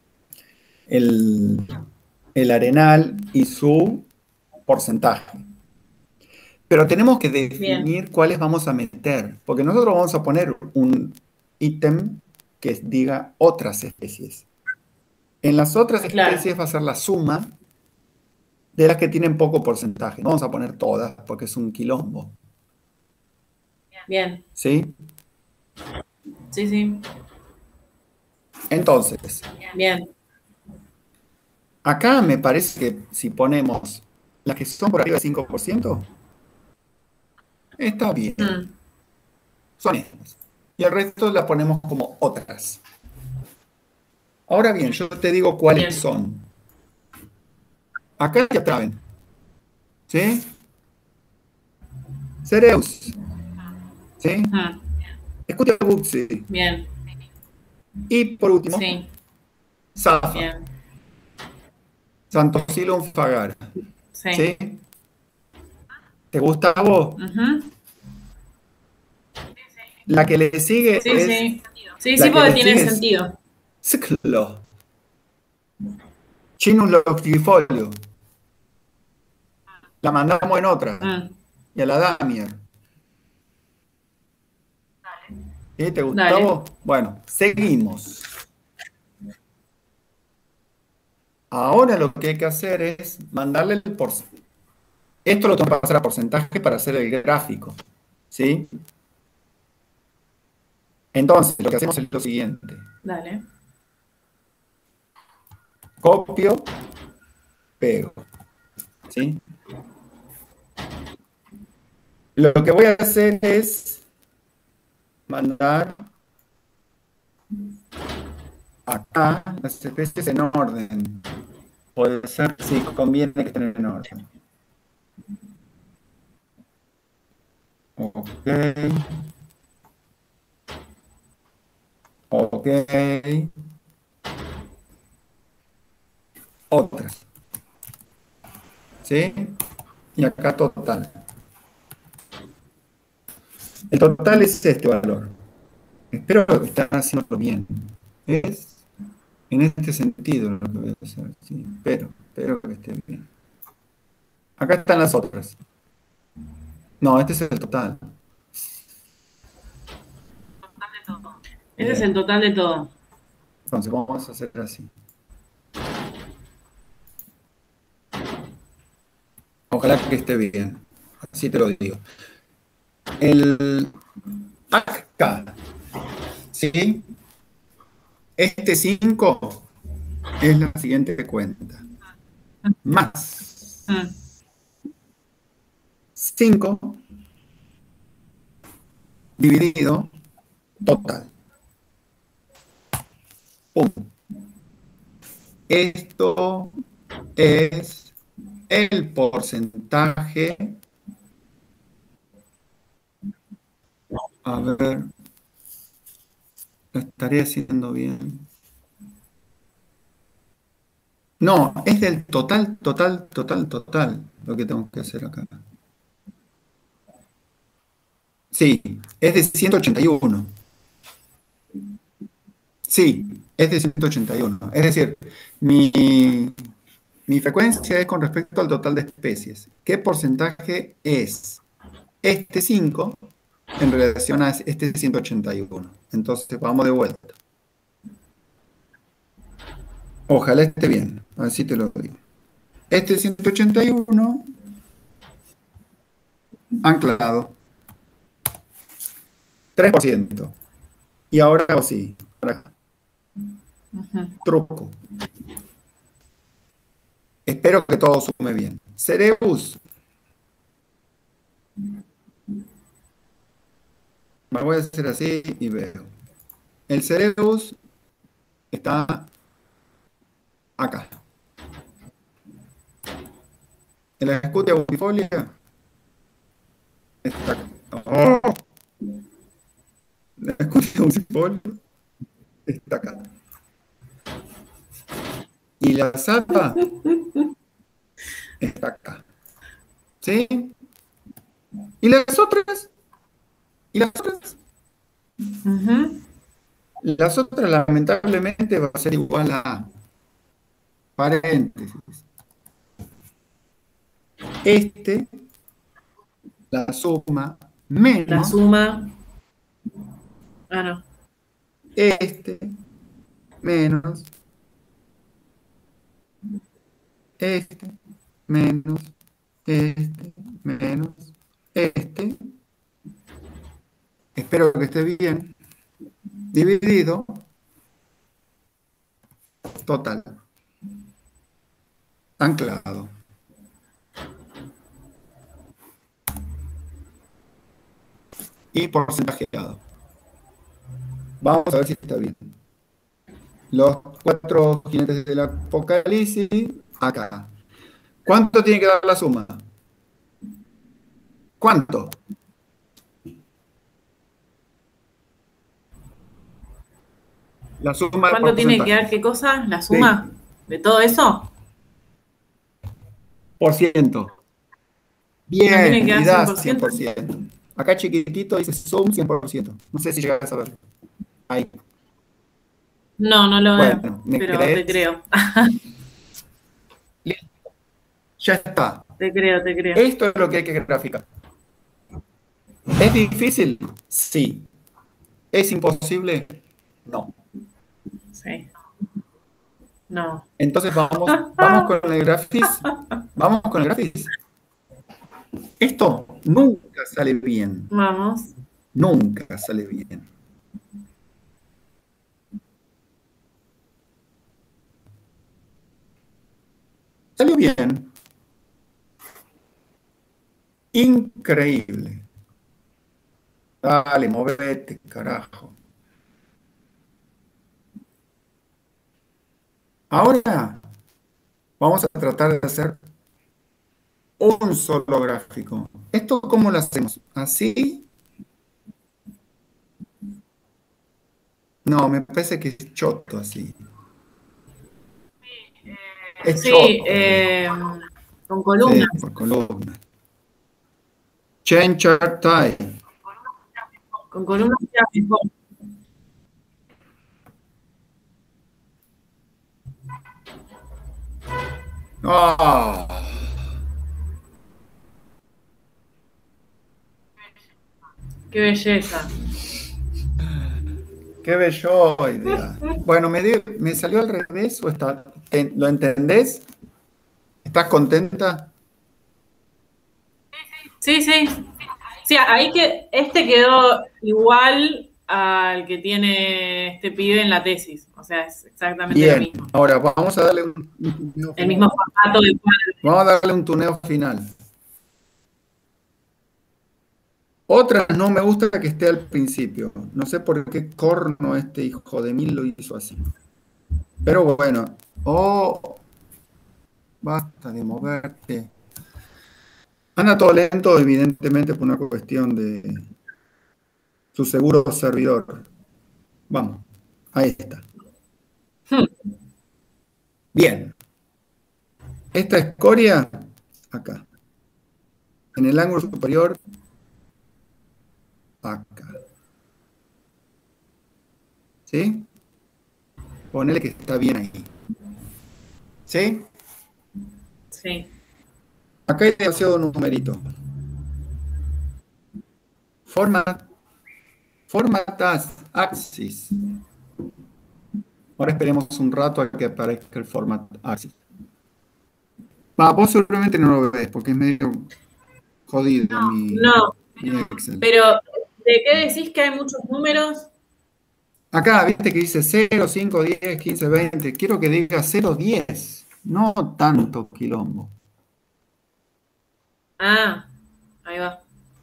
el, el arenal y su porcentaje. Pero tenemos que Bien. definir cuáles vamos a meter, porque nosotros vamos a poner un ítem que diga otras especies. En las otras Claro. especies va a ser la suma de las que tienen poco porcentaje. No vamos a poner todas porque es un quilombo. Bien. ¿Sí? Sí, sí. Entonces, Bien. acá me parece que si ponemos las que son por arriba del cinco por ciento, está bien. Mm. Son estas. Y el resto las ponemos como otras. Ahora bien, yo te digo cuáles Bien. son. Acá te atraven. ¿Sí? Cereus. ¿Sí? Mm. Scutebutzi. Bien. Y por último, Sí. Zafa. Bien. Santocilum fagara. Sí. ¿Sí? ¿Te gusta a vos? Ujú. La que le sigue Sí, es. sí. Sí, sí, La que porque le tiene sigue es sentido. Sclo. Chinus longifolium. La mandamos en otra. Mm. Y a la Damier. ¿Sí? ¿Te gustó? Dale. Bueno, seguimos. Ahora lo que hay que hacer es mandarle el porcentaje. Esto lo tengo que pasar a porcentaje para hacer el gráfico. ¿Sí? Entonces, lo que hacemos es lo siguiente. Dale. Copio, pego. ¿Sí? Lo que voy a hacer es mandar acá las especies en orden. Puede ser, sí, conviene que estén en orden. Ok. Ok. Otras. ¿Sí? Y acá total. El total es este valor. Espero que estén haciéndolo bien. Es en este sentido lo que voy a hacer. Sí, espero, espero que esté bien. Acá están las otras. No, este es el total. Ese es Bien. el total de todo. Entonces vamos a hacer así. Ojalá que esté bien. Así te lo digo. El acá, ¿sí? Este cinco es la siguiente cuenta. Más Mm. cinco dividido total. Pum. Esto es el porcentaje. A ver, lo estaré haciendo bien. No, es del total, total, total, total lo que tengo que hacer acá. Sí, es de ciento ochenta y uno. Sí, es de ciento ochenta y uno. Es decir, mi, mi frecuencia es con respecto al total de especies. ¿Qué porcentaje es este cinco en relación a este ciento ochenta y uno? Entonces, vamos de vuelta. Ojalá esté bien, así te lo digo. Este ciento ochenta y uno anclado, tres por ciento. Y ahora sí, ahora, Ujú. truco. Espero que todo sume bien. Cerebus. Me voy a hacer así y veo. El Cerebus está acá. El Scutia unifolia está acá. ¡Oh! La Scutia unifolia está acá. Y la Zapa está acá. ¿Sí? ¿Y las otras? ¿Y las otras? Ujú. Las otras, lamentablemente, va a ser igual a paréntesis. Este, la suma, La menos suma. Ah, no. este, menos este, menos este, menos este. Espero que esté bien. Dividido, total, anclado. Y porcentajeado. Vamos a ver si está bien. Los cuatro jinetes del apocalipsis, acá. ¿Cuánto tiene que dar la suma? ¿Cuánto? La suma de ¿Cuánto tiene que dar porcentajes. qué cosa? ¿La Sí, suma de todo eso? por ciento. ¿No Bien, tiene que y dar cien da por cien ciento? por ciento. Acá chiquitito dice zoom cien por ciento. No sé si llegas a ver. Ahí. No, no lo veo, Bueno, ¿me pero te crees? creo. Listo, ya está. Te creo, te creo. Esto es lo que hay que graficar. ¿Es difícil? Sí. ¿Es imposible? No. Sí. No. Entonces vamos, vamos con el grafis. Vamos con el grafis. Esto nunca sale bien. Vamos. Nunca sale bien. Salió bien. Increíble. Dale, movete, carajo. Ahora vamos a tratar de hacer un solo gráfico. ¿Esto cómo lo hacemos? ¿Así? No, me parece que es choto así. Es Sí, choto. eh, con Sí, columnas. por columna. Change chart type. Con columnas queda mejor. ¡Ah! Qué belleza. ¡Qué bello idea! Bueno, ¿me, dio- me salió al revés o está, te- ¿lo entendés? ¿Estás contenta? Sí, sí. Sí, ahí que este quedó igual al que tiene este pibe en la tesis. O sea, es exactamente lo Bien, mismo. ahora vamos a darle un, un tuneo El final. mismo formato del cuadro. Vamos a darle un tuneo final. Otra no me gusta que esté al principio. No sé por qué corno este hijo de mil lo hizo así. Pero bueno. Oh, basta de moverte. Anda todo lento, evidentemente, por una cuestión de su seguro servidor. Vamos, ahí está. Bien. Esta escoria, acá. En el ángulo superior, acá. ¿Sí? Ponele que está bien ahí. ¿Sí? Sí. Acá hay demasiado numerito. Format, format as axis. Ahora esperemos un rato a que aparezca el format axis. Va, vos seguramente no lo ves porque es medio jodido mi, No, mi Excel. pero ¿de qué decís que hay muchos números? Acá, viste que dice cero, cinco, diez, quince, veinte. Quiero que diga cero, diez. No tanto quilombo. Ah, ahí va.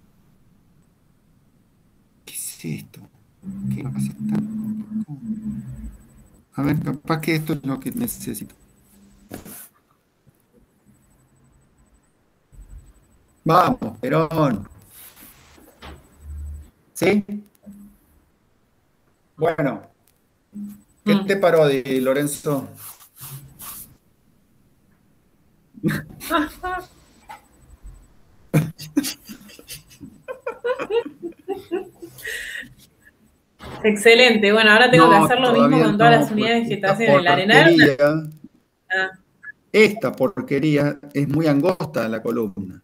¿Qué es esto? ¿Qué va a ser tan- A ver, capaz que esto es lo que necesito. Vamos, Perón. ¿Sí? Bueno, ¿qué Mm. te paró de Lorenzo? Excelente. Bueno, ahora tengo que No, hacer lo mismo todavía con todas las no, porque unidades que te esta hacen en el arenal. porquería, Ah, esta porquería es muy angosta la columna.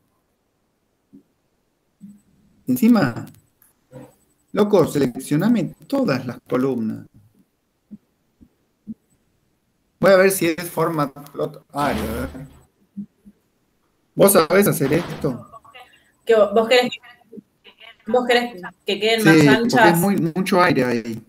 Encima, loco, seleccioname todas las columnas. Voy a ver si es format plot area. A ver. ¿Vos sabés hacer esto? ¿que vos querés, vos querés que queden más Sí, porque es anchas? muy, mucho aire ahí.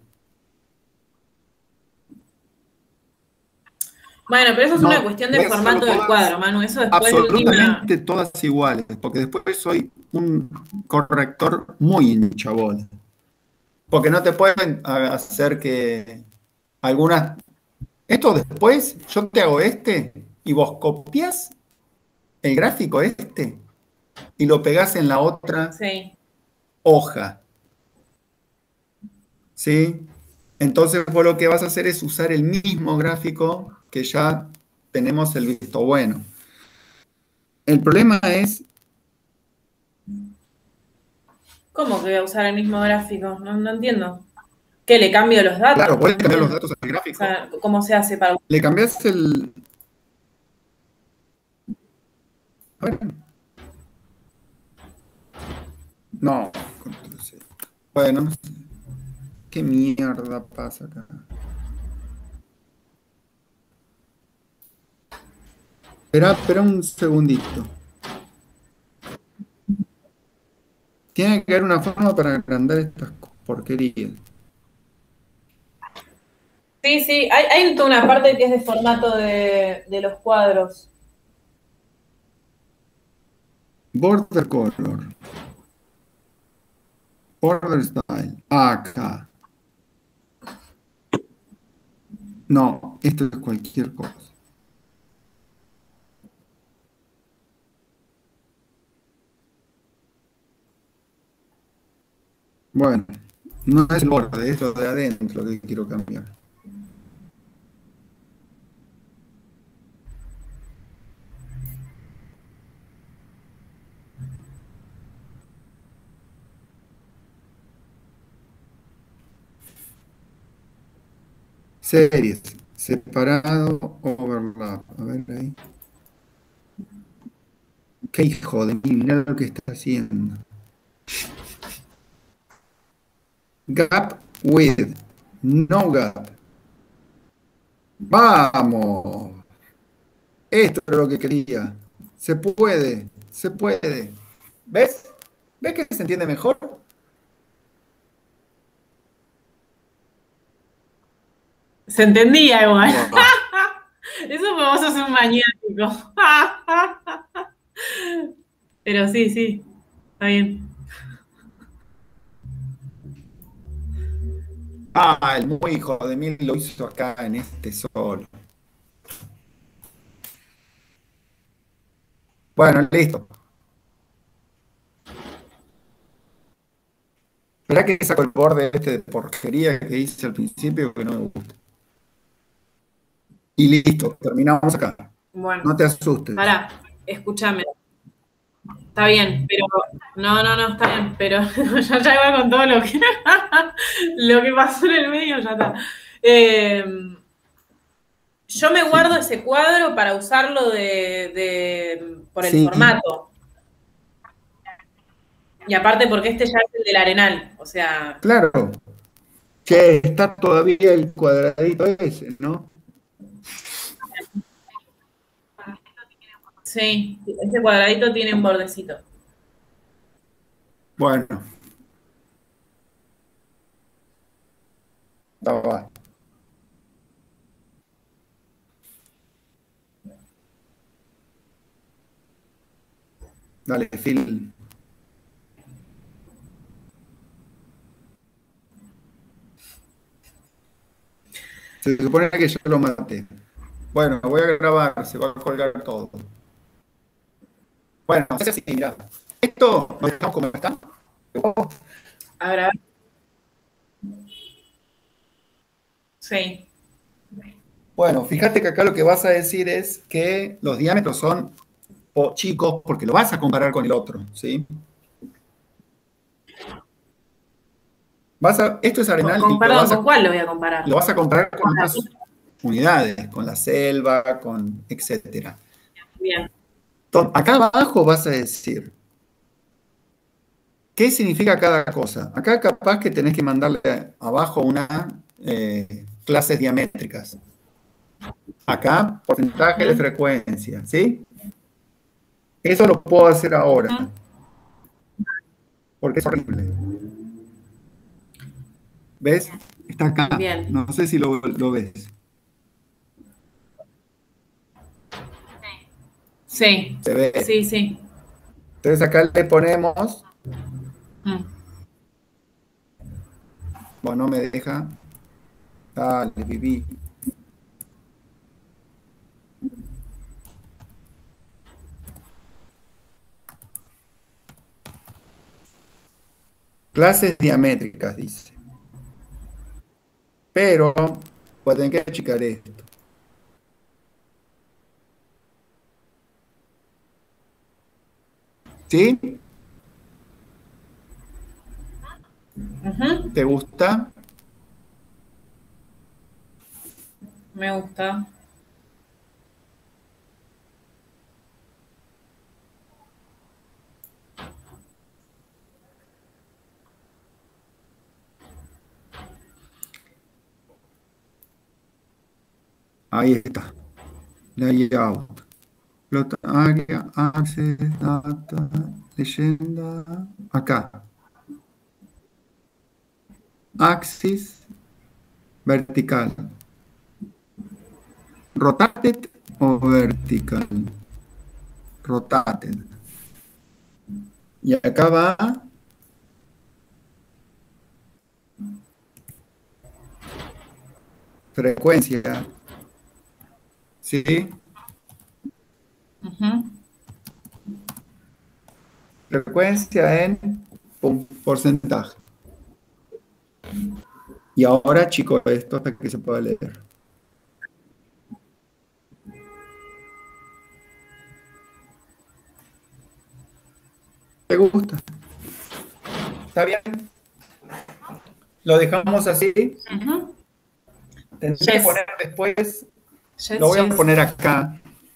Bueno, pero eso es una No, cuestión de voy a hacerlo formato del todas cuadro, Manu. Eso después de última. absolutamente todas iguales, porque después soy un corrector muy hinchabola. Porque no te pueden a- hacer que algunas... Esto después, yo te hago este y vos copias el gráfico este y lo pegás en la otra Sí. hoja, ¿sí? Entonces vos lo que vas a hacer es usar el mismo gráfico que ya tenemos el visto bueno. El problema es, ¿Cómo que voy a usar el mismo gráfico? No, no entiendo. ¿Qué le cambio los datos? claro, No podés cambiar los entiendo. datos al O gráfico. sea, ¿cómo se hace para. Le cambias el... A ver. No, control C. Bueno, ¿Qué mierda pasa acá? Espera, espera un segundito. Tiene que haber una forma para agrandar estas porquerías. Sí, sí, hay, hay toda una parte que es de formato de, de los cuadros. Border color. Border style. Acá. No, esto es cualquier cosa. Bueno, no es el borde, es lo de adentro que quiero cambiar. Series. Separado, overlap. A ver ahí. Qué hijo de mí, mirá lo que está haciendo. Gap with. No gap. Vamos. Esto es lo que quería. Se puede, se puede. ¿Ves? ¿Ves que se entiende mejor? Se entendía igual. Wow. Eso porque vos sos un maniático. Pero sí, sí, está bien. Ah, el muy hijo de mí lo hizo acá en este solo. Bueno, listo. Esperá que saco el borde este de porquería que hice al principio que no me gusta. Y listo, terminamos acá. Bueno, No te asustes. pará, escúchame. Está bien, pero. No, no, no, está bien, pero ya, ya igual con todo lo que, lo que pasó en el medio, ya está. Eh, yo me Sí, guardo ese cuadro para usarlo de, de- por el sí, formato. Y aparte porque este ya es el del Arenal. O sea, claro. Que está todavía el cuadradito ese, ¿no? sí, este cuadradito tiene un bordecito. Bueno, va, va. Dale, Phil. Se supone que yo lo maté. Bueno, voy a grabar, se va a colgar todo. Bueno, es así, mira. Esto lo dejamos como está. Ahora, sí. Bueno, fíjate que acá lo que vas a decir es que los diámetros son o chicos porque lo vas a comparar con el otro, ¿sí? Vas a, esto es Con, Arenal con- y lo perdón, vas ¿con a, cuál lo voy a comparar? lo vas a comparar con Con la otras unidades, con la selva, con etcétera. bien. Entonces, acá abajo vas a decir, ¿qué significa cada cosa? Acá capaz que tenés que mandarle abajo una eh, clases diamétricas. Acá, porcentaje de Ujú, frecuencia, ¿sí? Eso lo puedo hacer ahora, ujú. porque es horrible. ¿Ves? Está acá. Bien. No sé si lo, lo ves. Sí, Se ve. sí, sí. Entonces acá le ponemos, Mm. bueno, no me deja. Dale, viví. Clases diamétricas, dice. Pero pueden que achicar esto. ¿Sí? Ujú, ¿Te gusta? me gusta. Ahí está. Layout. Plot area, access, data, leyenda. Acá. Axis, vertical. Rotated o vertical. Rotated. Y acá va frecuencia. ¿Sí? Ujú. Frecuencia en pum, porcentaje. Y ahora, chicos, esto hasta que se pueda leer. ¿Te gusta? ¿Está bien? Lo dejamos así. Ujú. Tendré que Yes. poner después. Yes, Lo voy a yes. poner acá.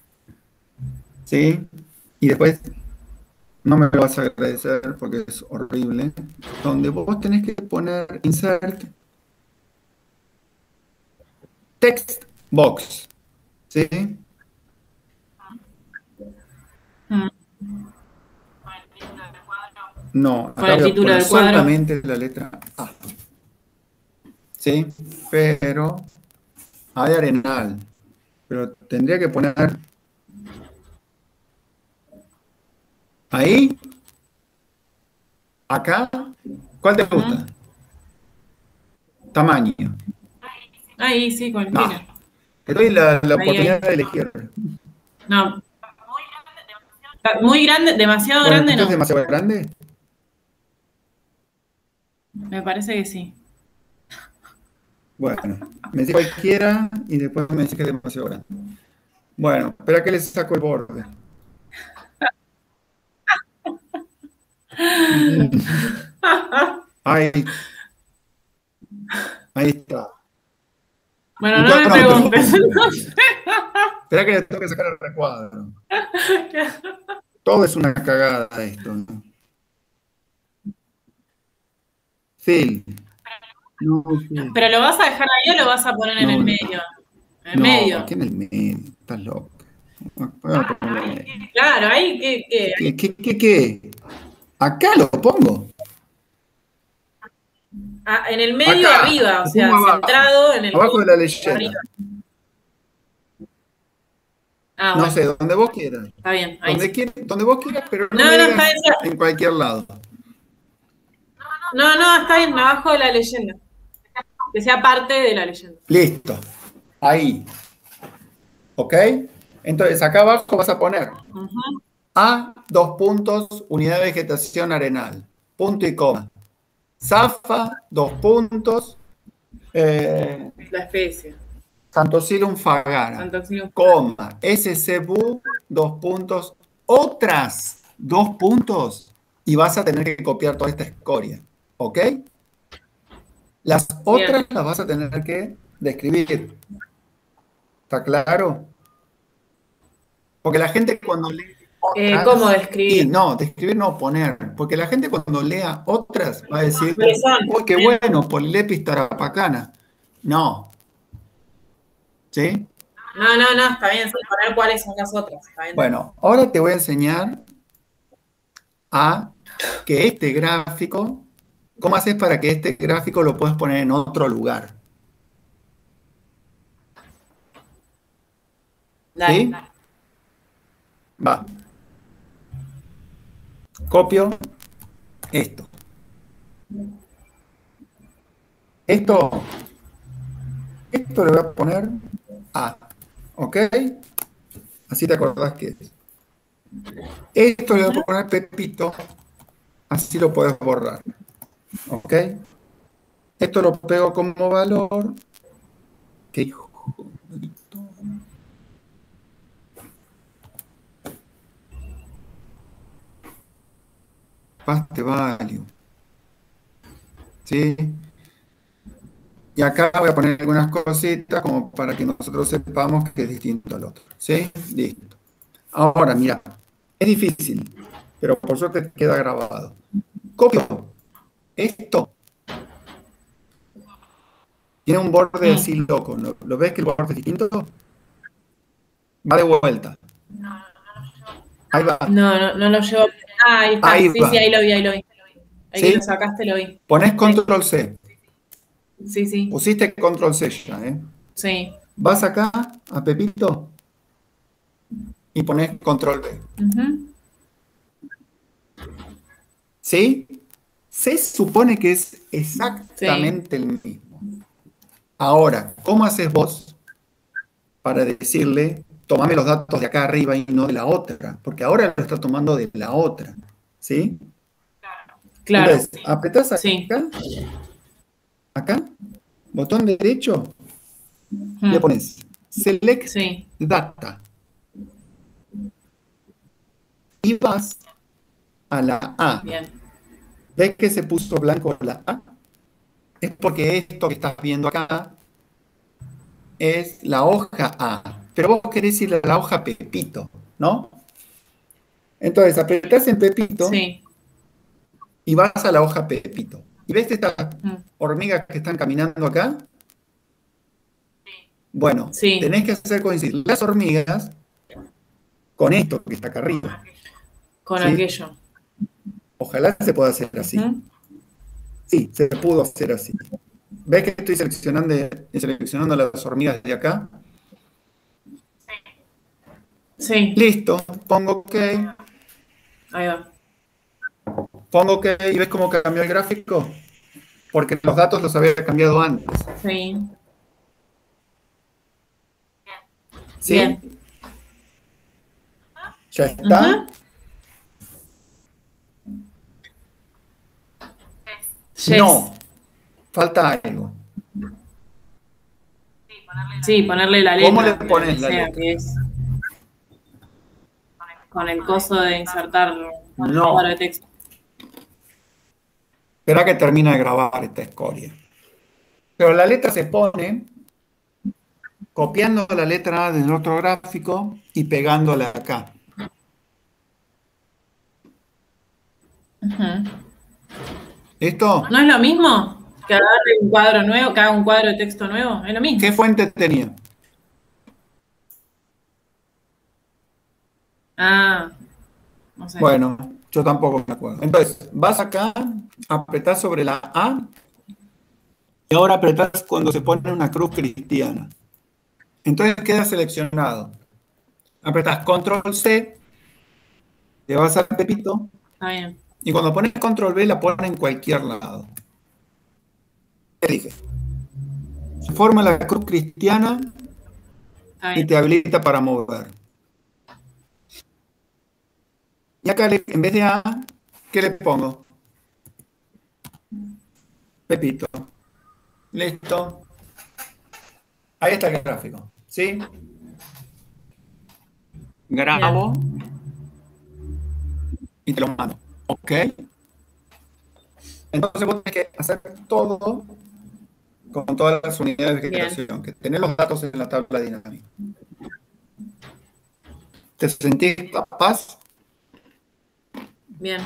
¿Sí? Y después no me lo vas a agradecer porque es horrible. Donde vos tenés que poner insert text box. ¿Sí? Mm. No, Con acá el voy a título poner del cuadro. solamente la letra A. ¿Sí? Pero A de Arenal. Pero tendría que poner ahí, acá. ¿Cuál te Ujú. gusta? Tamaño. Ahí, sí, con el No. tiro. Te doy la, la Ahí, oportunidad ahí. de elegir. No. Muy grande, demasiado Bueno, grande ¿esto es no. demasiado grande? Me parece que sí. Bueno, me dice cualquiera y después me dice que es demasiado grande. Bueno, espera que le saco el borde. Ahí, ahí está. Bueno, Un no me cuadro, pero- preguntes. No sé. Espera que le tengo que sacar el recuadro. Todo es una cagada esto, ¿no? Fill. No, fill. ¿Pero lo vas a dejar ahí o lo vas a poner en No, el no. medio? En el No, medio. aquí en el medio. Estás loco. Voy a ponerlo en el medio. Claro, ahí, ¿qué? qué? ¿Qué, qué, qué, qué? Acá lo pongo. Ah, en el medio Acá. arriba, o Lo sea, pongo abajo. centrado en el Abajo de la arriba. leyenda. Ah, No bueno, sé, donde vos quieras. está bien, ahí Donde, sí. quiera- donde vos quieras, pero no, No, me no, digas está bien. en cualquier lado. No, no, está bien, abajo de la leyenda. Que sea parte de la leyenda. Listo. Ahí. ¿Ok? Entonces, acá abajo vas a poner Ujú. A, dos puntos, unidad de vegetación arenal. Punto y coma. Zafa, dos puntos. Eh, La especie. Santocilum fagara. Santocilum. Coma. S C B U, dos puntos. Otras dos puntos. Y vas a tener que copiar toda esta escoria. ¿Ok? Las otras Bien. las vas a tener que describir. ¿Está claro? Porque la gente cuando lee Eh, otras... ¿Cómo Y describir? no, describir no poner. Porque la gente cuando lea otras va a decir, ¿Cuáles son? uy, qué bueno, Polilepis tarapacana. No. ¿Sí? No, no, no, está bien, sin poner cuáles son las otras. Está bien. Bueno, ahora te voy a enseñar a que este gráfico, ¿cómo haces para que este gráfico lo puedas poner en otro lugar? Dale. ¿Sí? Va. Copio esto. Esto, esto le voy a poner A. ¿Ok? Así te acordás que es. Esto le voy a poner Pepito. Así lo puedes borrar. ¿Ok? Esto lo pego como valor. ¿Qué hijo? Paste value. ¿Sí? Y acá voy a poner algunas cositas como para que nosotros sepamos que es distinto al otro. ¿Sí? Listo. Ahora, mira, es difícil, pero por suerte queda grabado. Copio esto. Tiene un borde Mm. así loco. ¿Lo, ¿Lo ves que el borde es distinto? Va de vuelta. Ahí va. No, no, no lo llevo. Ah, ahí está. Ahí sí, va. sí, ahí lo vi, ahí lo vi. Ahí ¿Sí? que lo sacaste, lo vi. Ponés control C. Sí, sí. Pusiste control C ya, ¿eh? Sí. Vas acá a Pepito y ponés control V. Ujú. ¿Sí? Se supone que es Sí. exactamente el mismo. Ahora, ¿cómo haces vos para decirle, tomame los datos de acá arriba y no de la otra? Porque ahora lo está tomando de la otra. ¿Sí? Claro. Entonces, apretás acá, Sí. acá, botón derecho, Mm. le pones Select Sí. Data. Y vas a la A. Bien. ¿Ves que se puso blanco la A? Es porque esto que estás viendo acá es la hoja A. Pero vos querés ir a la hoja Pepito, ¿no? Entonces apretás en Pepito Sí. y vas a la hoja Pepito. ¿Y ves estas Mm. hormigas que están caminando acá? Bueno, Sí. tenés que hacer coincidir las hormigas con esto que está acá arriba. Con ¿Sí? aquello. Ojalá se pueda hacer así. Ujú. Sí, se pudo hacer así. ¿Ves que estoy seleccionando, seleccionando las hormigas de acá? Sí. Listo, pongo OK, Ahí va. pongo OK y ves cómo cambió el gráfico, porque los datos los había cambiado antes. Sí. ¿Sí? Bien. Ya está. Ujú. Yes. No, falta algo. Sí, ponerle la letra. ¿Cómo le lo pones que la sea letra? que es. Con el coso de insertar un No. cuadro de texto. Espera que termine de grabar esta escoria. Pero la letra se pone copiando la letra A del otro gráfico y pegándola acá. Ujú. ¿Listo? ¿No es lo mismo que agarre un cuadro nuevo, que haga un cuadro de texto nuevo? Es lo mismo. ¿Qué fuente tenía? Ah, no sé. Bueno, yo tampoco me acuerdo. Entonces, vas acá, apretás sobre la A y ahora apretás cuando se pone una cruz cristiana. Entonces queda seleccionado. Apretás control C, te vas al Pepito Está bien. y cuando pones control V la pones en cualquier lado. ¿Qué dije? Se forma la cruz cristiana Está y bien. te habilita para mover. Y acá en vez de A, ¿qué le pongo? Pepito. Listo. Ahí está el gráfico. ¿Sí? Grabo y te lo mando. ¿Ok? Entonces vos tenés que hacer todo con todas las unidades de Bien. generación, que tener los datos en la tabla dinámica. ¿Te sentís capaz? Bien.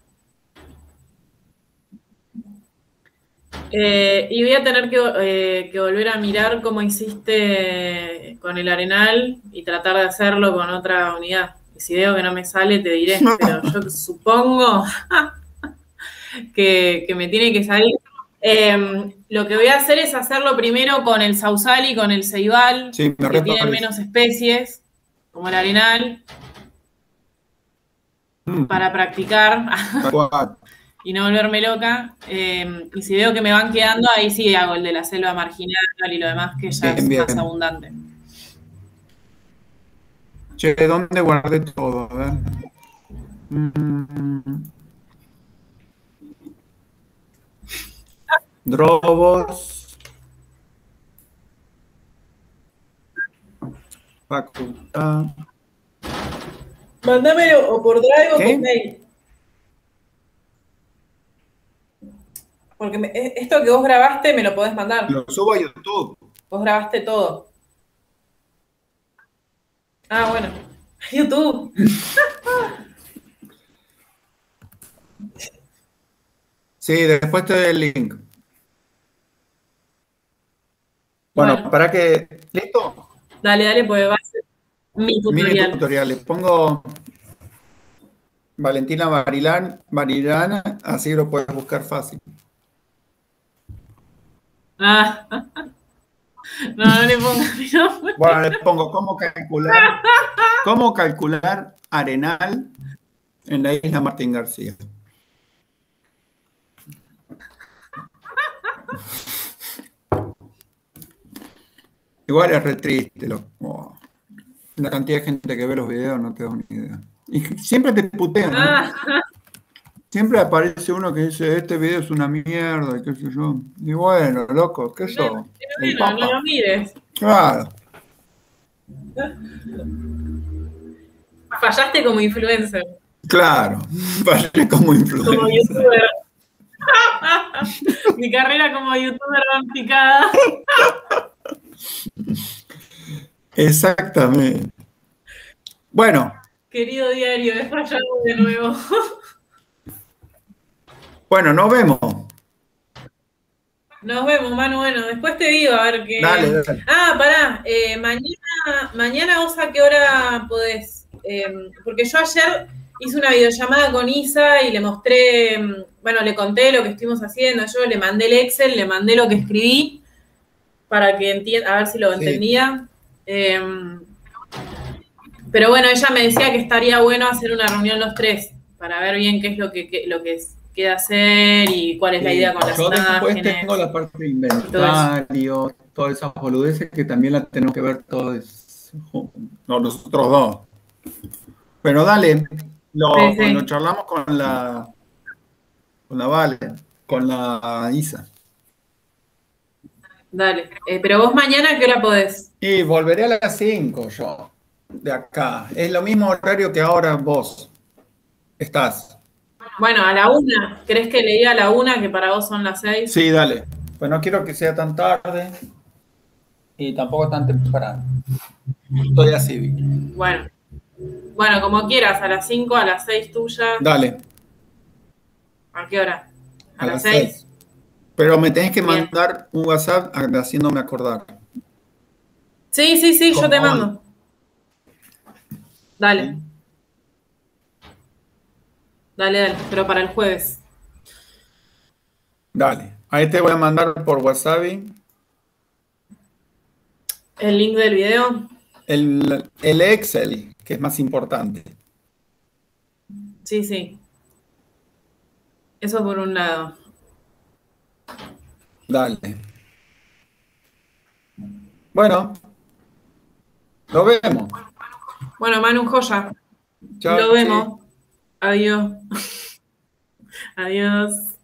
Eh, y voy a tener que, eh, que volver a mirar cómo hiciste con el Arenal y tratar de hacerlo con otra unidad. Y si veo que no me sale, te diré, pero yo supongo que, que me tiene que salir. Eh, lo que voy a hacer es hacerlo primero con el Sausal y con el Ceibal, Sí, me que tienen reparece. menos especies, como el Arenal, Mm, para practicar tal cual. y no volverme loca. Eh, y si veo que me van quedando, ahí sí hago el de la selva marginal y lo demás, que ya Bien, es bien. más abundante. Che, ¿dónde guardé todo? A ver. Mm, Drobos. Facultad. Mándamelo o por Drive o ¿Qué? por mail. Porque me- esto que vos grabaste me lo podés mandar. Lo subo a YouTube. Vos grabaste todo. Ah, bueno. YouTube. Sí, después te doy el link. Bueno, Bueno, para que. ¿Listo? dale, dale, pues va a ser. Mi Mini tutorial. tutoriales. Pongo Valentina Marilán, Marilana, así lo puedes buscar fácil. Ah, no, no le pongas mi nombre. Bueno, le pongo cómo calcular, cómo calcular arenal en la isla Martín García. Igual es re triste. Lo, oh, la cantidad de gente que ve los videos, no te das ni idea. Y siempre te putean, ¿eh? Ah, Siempre aparece uno que dice, este video es una mierda, y qué sé yo. Y bueno, loco, ¿qué bueno, sos? El bueno, no lo Papa. mires. Claro, Fallaste como influencer, claro. Vale como como influencer. youtuber. Mi carrera como youtuber va en picada. Exactamente. Bueno, Querido diario, he fallado de nuevo. bueno, nos vemos. Nos vemos, Manu. Bueno, después te digo a ver Dale, qué. dale. Ah, pará. eh, mañana, mañana vos a qué hora podés. Eh, porque yo ayer hice una videollamada con Isa y le mostré, mm, bueno, le conté lo que estuvimos haciendo. Yo le mandé el Excel, le mandé lo que escribí para que entienda, a ver si lo Sí. entendía. Eh, pero bueno, ella me decía que estaría bueno hacer una reunión los tres para ver bien qué es lo que, qué- lo que es- queda hacer y cuál es la idea Sí. con las Yo después imágenes tengo la parte de y todo eso. inventario, todas esas boludeces que también las tenemos que ver todos, ju- no, nosotros dos. Pero dale, Sí, lo, lo sí. charlamos con la, con la Vale, con la Isa. Dale. Eh, pero vos mañana, ¿a qué hora podés? Y volveré a las cinco yo, de acá. Es lo mismo horario que ahora vos estás. Bueno, a la una. ¿Querés que le diga a la una que para vos son las seis? Sí, dale. Pues no quiero que sea tan tarde y tampoco tan temprano. Estoy así. Bueno. Bueno, como quieras, a las cinco, a las seis tuya. Dale, ¿A qué hora? ¿A a las las seis? seis. Pero me tenés que Bien. mandar un WhatsApp haciéndome acordar. Sí, sí, sí, yo te Como hoy. mando. Dale, ¿Sí? dale, dale. Pero para el jueves. Dale. Ahí te voy a mandar por WhatsApp El link del video. el, el Excel, que es más importante. Sí, sí. Eso por un lado. Dale. Bueno, nos vemos. Bueno, Manu, joya. Chao, Lo chi. vemos. Adiós. Adiós.